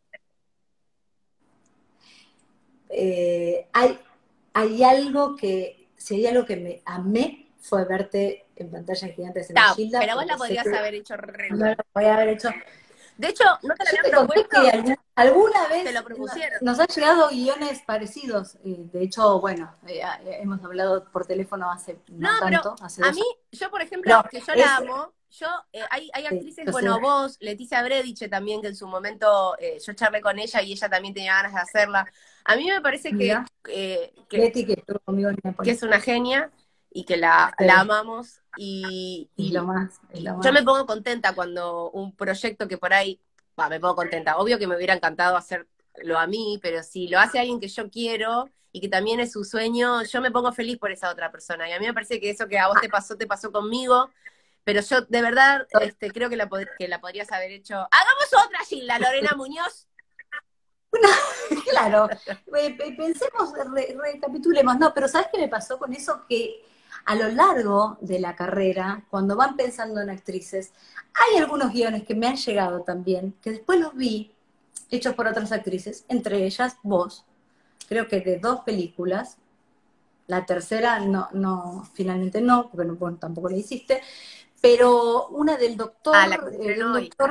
hay algo que, si hay algo que me amé, fue verte en pantalla gigante en la Gilda, Pero vos porque la sé podrías que haber hecho re no bien. lo voy a haber hecho. De hecho, ¿no te lo Yo habían te conté propuesto? que alguna Te vez lo propusieron. nos han llegado guiones parecidos. De hecho, bueno, hemos hablado por teléfono hace No, no pero tanto, hace a 2 mí, años. yo por ejemplo, Pero que yo la es, amo, hay actrices, yo sé, bueno, vos, Leticia Brediche también, que en su momento yo charlé con ella y ella también tenía ganas de hacerla. A mí me parece mira, que Leti que estuvo conmigo en que Nápoles. es una genia. y que la amamos. Es lo más, es lo Yo me más. pongo contenta cuando un proyecto que por ahí, me pongo contenta. Obvio que me hubiera encantado hacerlo a mí, pero si lo hace alguien que yo quiero y que también es su sueño, yo me pongo feliz por esa otra persona. Y a mí me parece que eso que a vos te pasó conmigo, pero yo de verdad creo que que la podrías haber hecho. ¡Hagamos otra, Gilda! Lorena Muñoz. Claro, pensemos, recapitulemos, no, pero ¿sabes qué me pasó con eso? Que a lo largo de la carrera, cuando van pensando en actrices, hay algunos guiones que me han llegado también, que después los vi hechos por otras actrices, entre ellas vos, creo que de 2 películas, la tercera finalmente no, porque no, bueno, tampoco la hiciste, pero una del Ah, la que doctor, se de estrenó un hoy. doctor,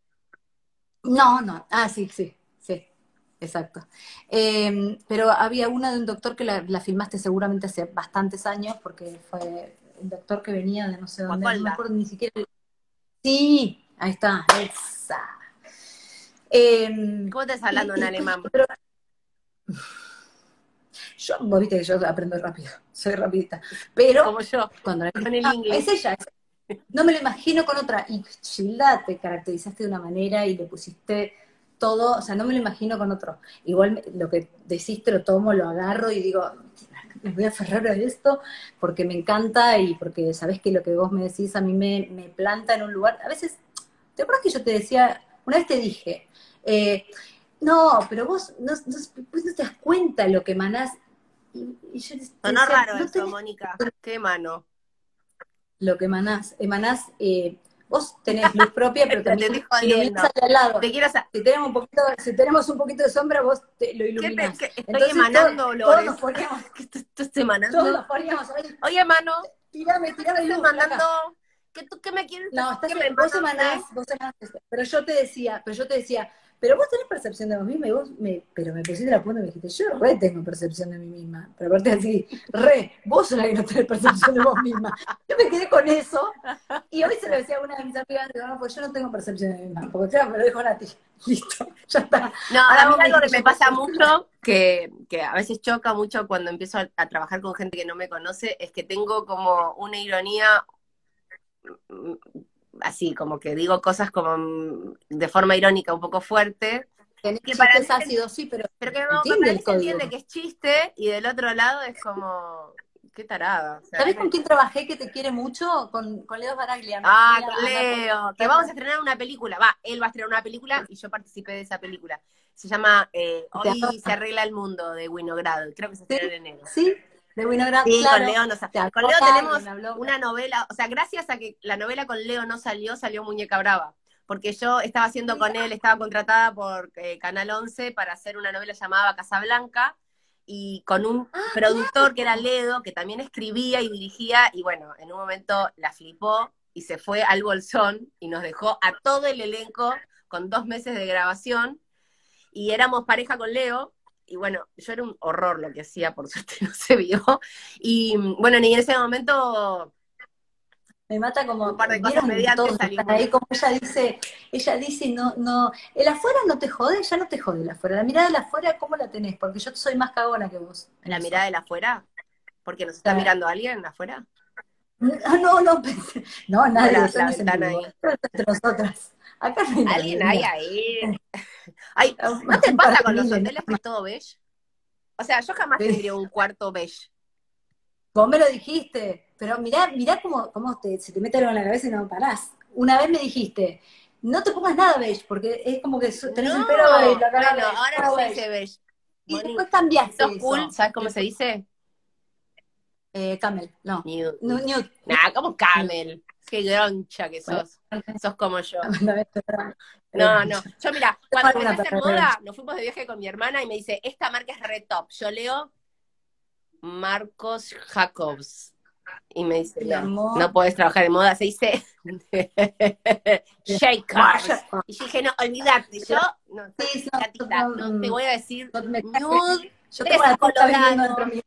no, sí, sí, sí, exacto. Pero había una de un doctor que la filmaste seguramente hace bastantes años, porque fue el doctor que venía de no sé dónde, no me Guacolda. acuerdo ni siquiera. Sí, ahí está, esa. ¿Cómo estás hablando en alemán? Pero vos viste que yo aprendo rápido, soy rapidita. Pero Como yo, cuando la con el es inglés. ella, no me lo imagino con otra. Y Gilda te caracterizaste de una manera y le pusiste todo, o sea, no me lo imagino con otro. Igual lo que decís te lo tomo, lo agarro y digo, me voy a aferrar a esto porque me encanta y porque sabés que lo que vos me decís a mí me planta en un lugar. A veces, ¿te acuerdas que yo te decía, una vez te dije, no, pero vos pues no te das cuenta lo que emanás? Y yo te Sonó decía, raro no eso, tenés Mónica. Qué mano. lo que emanás, vos tenés luz propia, pero Te también estoy iluminás jodiendo. al lado. Te quiero saber. Si tenemos un poquito de sombra, vos lo iluminás. Estoy Entonces emanando todos olores. nos poníamos, ¿Qué estás todos emanando? nos poníamos, a ver, Oye, mano, tirame estás luz de emanando. acá. ¿Tú qué me quieres No, decir que me emanaste? vos emanás esto. Pero yo te decía, pero vos tenés percepción de vos misma y pero me pusiste la punta y me dijiste, yo tengo percepción de mí misma. Pero aparte así, vos sos la que no tenés percepción de vos misma. Yo me quedé con eso y hoy se lo decía a una de mis amigas, digo, no, pues yo no tengo percepción de mí misma, porque claro, me lo dijo Nati. Listo, ya está. No, a Ahora mí vos me algo que dijiste, me yo tengo pasa percepción. mucho, que a veces choca mucho cuando empiezo a trabajar con gente que no me conoce, es que tengo como una ironía, mm, así, como que digo cosas como de forma irónica un poco fuerte, Tenés que para chistes mí ácidos, sí, pero pero entiende para mí el se entiende código. que es chiste y del otro lado es como, qué tarada. O sea, ¿Sabés con quién trabajé que te quiere mucho? Con Leo Baraglia. Me fui con a Nápoles. Leo, que vamos a estrenar una película. Él va a estrenar una película y yo participé de esa película. Se llama Te Hoy se adoro. arregla el mundo de Winograd. Creo que se Sí, estrena en enero. sí, de Winograd, Sí, con claro. Leo Te con habló Leo alguien, tenemos habló. una novela, o sea, gracias a que la novela con Leo no salió, salió Muñeca Brava. Porque yo estaba haciendo con él, estaba contratada por Canal 11 para hacer una novela llamada Casablanca y con un Ah, productor que era Ledo, que también escribía y dirigía, y bueno, en un momento la flipó y se fue al Bolsón y nos dejó a todo el elenco con 2 meses de grabación y éramos pareja con Leo, y bueno, yo era un horror lo que hacía, por suerte no se vio, y bueno, ni en ese momento me mata un como, par de cosas vieron mediantes todos salió están muy ahí, bien. como ella dice, no, el afuera no te jode, ya no te jode el afuera. La mirada del afuera, ¿cómo la tenés? Porque yo soy más cagona que vos en La mirada eso. de afuera, porque nos O está sea, mirando alguien afuera, no, no, tengo nadie, eso la no es en ventana vivo, ahí. esto es entre nosotras. Acá no hay nadie, Alguien hay mira. ahí. Ay, ¿no te Para pasa con mí, los Lena. hoteles que es todo beige? O sea, yo jamás tendría un cuarto beige. Vos me lo dijiste, pero mirá cómo se te mete algo en la cabeza y no parás. Una vez me dijiste, no te pongas nada beige, porque es como que tenés el pelo beige, No, la cara bueno, beige, ahora no todo se beige. dice beige. Y Moni, después si sos cambiaste cool, eso. ¿sabes cómo se dice? Camel, no. Nude. Nude, Nah, como nude. camel. Qué groncha que Bueno, sos. Sos como yo. pero No, no. Yo, mira, tengo cuando empecé alguna a hacer palabra. moda, nos fuimos de viaje con mi hermana y me dice, esta marca es re top. Yo leo Marcos Jacobs. Y me dice, Mi no, amor. no puedes trabajar en moda. Se dice Shakers. Vaya. Y yo dije, no, olvídate. Yo, no, soy Sí, gatita. No te voy a decir nude, yo tengo fresa la puta viviendo dentro colorado. mío.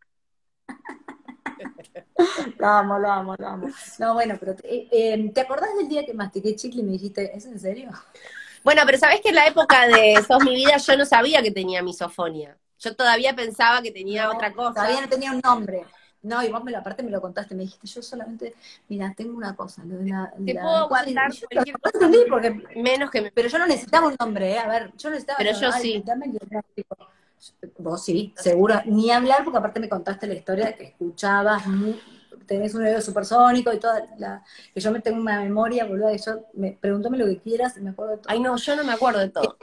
Lo amo. No, bueno, pero ¿te acordás del día que mastiqué chicle y me dijiste, ¿es en serio? Bueno, pero sabés que en la época de Sos mi vida yo no sabía que tenía misofonía. Yo todavía pensaba que tenía No, otra todavía cosa. no tenía un nombre. No, y vos aparte me lo contaste, me dijiste, yo solamente, mira, tengo una cosa, lo de Te la puedo cosa, y aguantar yo cualquier no cosa, entendí porque, menos que me... pero yo no necesitaba un nombre, a ver, yo no necesitaba Pero eso, yo ay, sí. dame el diagnóstico. Vos sí, seguro, ni hablar, porque aparte me contaste la historia de que escuchabas, tenés un oído supersónico y toda que yo me tengo una memoria, boludo, que yo, pregúntame lo que quieras y me acuerdo de Ay, todo. no, yo no me acuerdo de todo.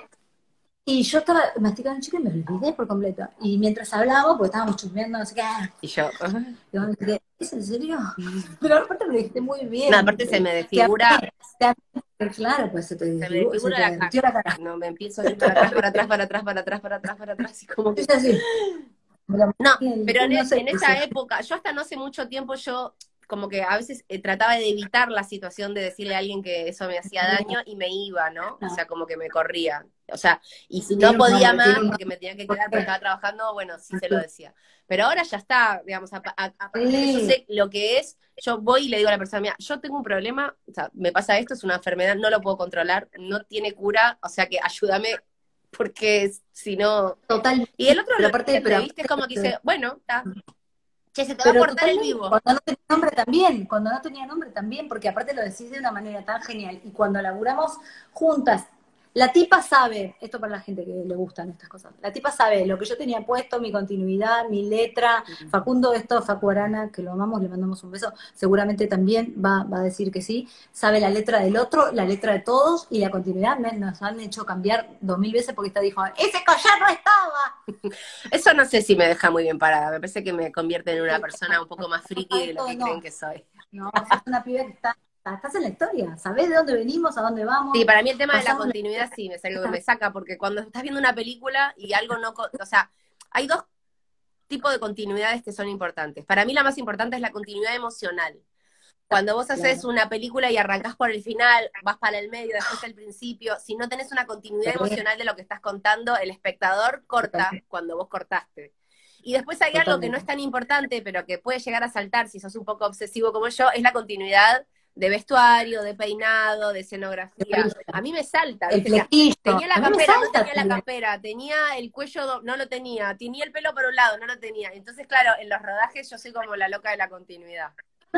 Y yo estaba masticando un chico y me olvidé por completo. Y mientras hablábamos, porque estábamos chusmeando, no sé qué, Y yo, y vos me dijiste, ¿es en serio? Pero aparte me lo dijiste muy no, bien. aparte se me Te desfigura, amé, claro, pues se me se desfigura te la cara. derritió la cara. No, me empiezo a ir para atrás, para atrás, para atrás, para atrás, para atrás, para atrás, y como Yo que... hice así, me lo No, metí en el pero culo, no sé en qué hice. esa época, yo hasta no hace mucho tiempo, yo como que a veces trataba de evitar la situación de decirle a alguien que eso me hacía daño y me iba, ¿no? O No, sea, como que me corría. O sea, y si no tiene un podía nombre, tiene más un porque me tenía que quedar, pero nombre. estaba trabajando, bueno, sí se lo decía. Pero ahora ya está, digamos, aparte de que yo Sí, sé lo que es, yo voy y le digo a la persona, mira, yo tengo un problema, o sea, me pasa esto, es una enfermedad, no lo puedo controlar, no tiene cura, o sea que ayúdame, porque si no... totalmente. Y el otro Pero lo aparte, entiende, ¿viste? Es como que dice, bueno, está. Che, se te va a pero cortar el totalmente, vivo. cuando no tenía nombre también, cuando no tenía nombre también, porque aparte lo decís de una manera tan genial. Y cuando laburamos juntas, la tipa sabe, esto para la gente que le gustan estas cosas, la tipa sabe lo que yo tenía puesto, mi continuidad, mi letra, Facundo, esto, Facu Arana, que lo amamos, le mandamos un beso, seguramente también va a decir que sí, sabe la letra del otro, la letra de todos y la continuidad, nos han hecho cambiar 2000 veces porque esta dijo, ese collar no estaba. Eso no sé si me deja muy bien parada. Me parece que me convierte en una persona un poco más friki de lo que creen No, que soy. no, sos una piba que estás en la historia, sabés de dónde venimos, a dónde Sí, vamos, para mí el tema de la pasamos la continuidad sí me salió que me saca, porque cuando estás viendo una película y algo no... O sea, hay dos tipos de continuidades que son importantes. Para mí la más importante es la continuidad emocional. Cuando vos haces claro, una película y arrancás por el final, vas para el medio, después el principio, si no tenés una continuidad emocional de lo que estás contando, el espectador corta totalmente, cuando vos cortaste. Y después hay algo que no es totalmente. tan importante, pero que puede llegar a saltar si sos un poco obsesivo como yo, es la continuidad de vestuario, de peinado, de escenografía. A mí me salta, El ¿viste? O sea, flequillo, tenía la a mí me campera, no salta tenía la también. campera, tenía el cuello, no lo tenía, tenía el pelo por un lado, no lo tenía. Entonces, claro, en los rodajes yo soy como la loca de la continuidad.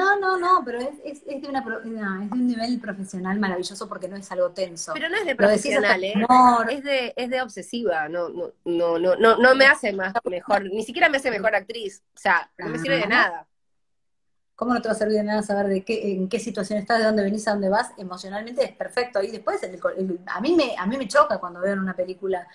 No, pero es de es de un nivel profesional maravilloso porque no es algo tenso. Pero no es de Lo decís hasta profesional, con ¿eh? humor. Es de obsesiva, no me hace más mejor, ni siquiera me hace mejor actriz, o sea, no me sirve de Claro. nada. ¿Cómo no te va a servir de nada saber en qué situación estás, de dónde venís, a dónde vas? Emocionalmente es perfecto. Y después, a mí me choca cuando veo en una película,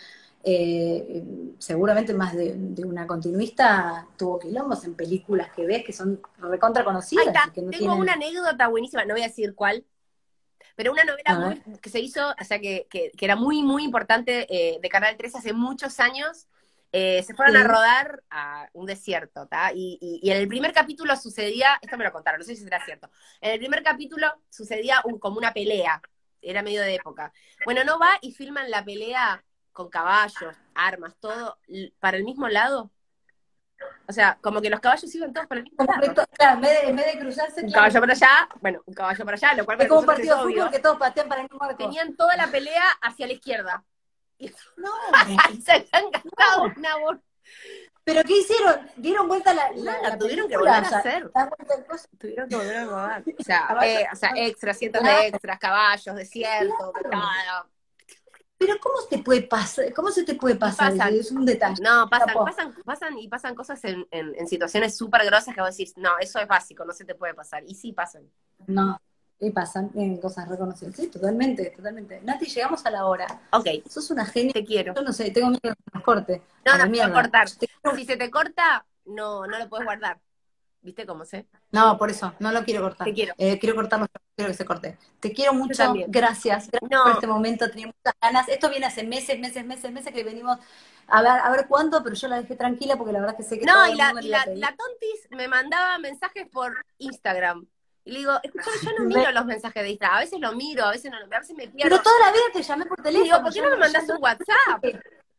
seguramente más de una continuista, tuvo quilombos en películas que ves que son recontra Ahí conocidas y está, que no tengo una tienen. anécdota buenísima, no voy a decir cuál, pero una novela A ver, muy que se hizo, o sea, que era muy, muy importante de Canal 13 hace muchos años. Se fueron a sí, rodar a un desierto, ¿tá? Y en el primer capítulo sucedía, esto me lo contaron, no sé si será cierto, en el primer capítulo sucedía como una pelea, era medio de época. Bueno, no va y filman la pelea con caballos, armas, todo, para el mismo lado. O sea, como que los caballos iban todos para el mismo como que, lado. claro, en vez de cruzarse, Un claro, caballo para allá, bueno, un caballo para allá, lo cual es para como un nosotros es partido de fútbol obvio. que todos patean para el mismo arco. Tenían toda la pelea hacia la izquierda. Y No, se habían gastado no. una voz. ¿Pero qué hicieron? ¿Dieron vuelta Nada, la tuvieron que película? volver O a sea, hacer. ¿das vuelta el coso? Tuvieron que volver a rodar. Caballo. O sea, extras, cientos de Claro, extras, caballos, desierto, de claro. todo. Pero ¿cómo te puede pasar? ¿Cómo se te puede Y pasar? pasan. Es un detalle. No, Capó. y pasan cosas en situaciones súper grosas que vos decís, no, eso es básico, no se te puede pasar. Y sí pasan. No, y pasan en cosas reconocidas. Sí, totalmente, totalmente. Nati, llegamos a la hora. Ok, Sos una genia. te quiero. Yo no sé, tengo miedo de que nos corte. No, A no la se va a mierda. cortar. Yo te quiero. Si se te corta, no lo puedes guardar. ¿Viste cómo sé? No, por eso, no lo quiero Te cortar. quiero. Quiero cortarlo, quiero que se corte. Te quiero Yo mucho, también. gracias. Gracias por No, este momento, tenía muchas ganas. Esto viene hace meses que venimos a ver cuándo, pero yo la dejé tranquila porque la verdad es que sé que no, todo el mundo me la pedía. la tontis me mandaba mensajes por Instagram. Y le digo, escúchame, yo no miro los mensajes de Instagram. A veces lo miro, a veces no, a veces me Pero pierdo. toda la vida te llamé por Y digo, teléfono, ¿por qué no me ya mandas no. un WhatsApp?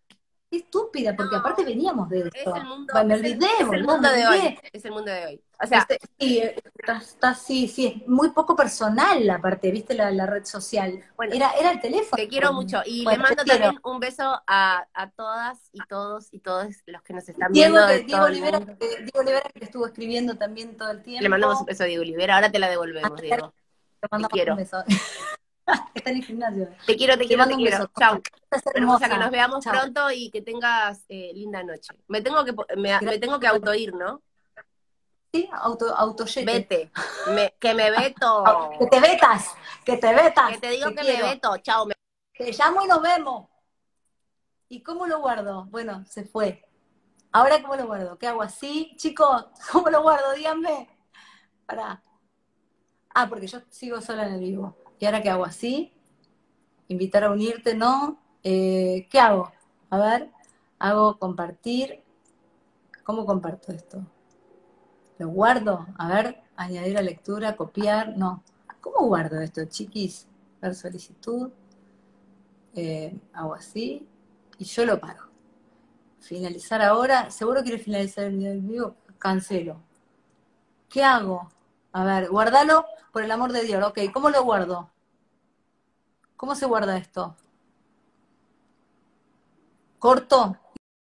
Qué estúpida, porque aparte No, veníamos de es el esto. mundo, Bueno, me olvidé, es el boludo, me mundo de hoy, olvidé. es el mundo de hoy. O sea, Sí, sí, es muy poco personal aparte, ¿viste? La red social. bueno, Era el teléfono. te quiero mucho y le Bueno, te mando quiero. también un beso a todas y todos y todos los que nos están viendo de todo el mundo. Diego Olivera que estuvo escribiendo también todo el Le mandamos un tiempo. beso a Diego Olivera, ahora te la A devolvemos, Natalia, Diego. te Te mandamos un quiero. beso. Está en el gimnasio. Te quiero, te Te quiero, te mando un quiero. beso. Chau. Estás Hermosa, que nos hermosa. veamos Chao. pronto y que tengas linda noche. Me tengo que Gracias. autoir, ¿no? Sí, autoyete. Vete. Que me Que veto. te vetas, que te Que vetas, te digo te que me quiero. veto. Chao. Te llamo y nos vemos. ¿Y cómo lo guardo? Bueno, se fue. Ahora, ¿cómo lo guardo? ¿Qué hago así? Chicos, ¿cómo lo guardo? Díganme. Pará. Ah, porque yo sigo sola en el vivo. ¿Y ahora qué hago así? Invitar a unirte, ¿no? ¿Qué hago? A ver, hago compartir. ¿Cómo comparto esto? ¿Lo guardo? A ver, añadir a lectura, copiar. No. ¿Cómo guardo esto, chiquis? Ver solicitud. Hago así. Y yo lo paro. Finalizar ahora. ¿Seguro quiere finalizar el video del vivo? Cancelo. ¿Qué hago? A ver, guardalo por el amor de Dios. Ok, ¿cómo lo guardo? ¿Cómo se guarda esto? ¿Corto?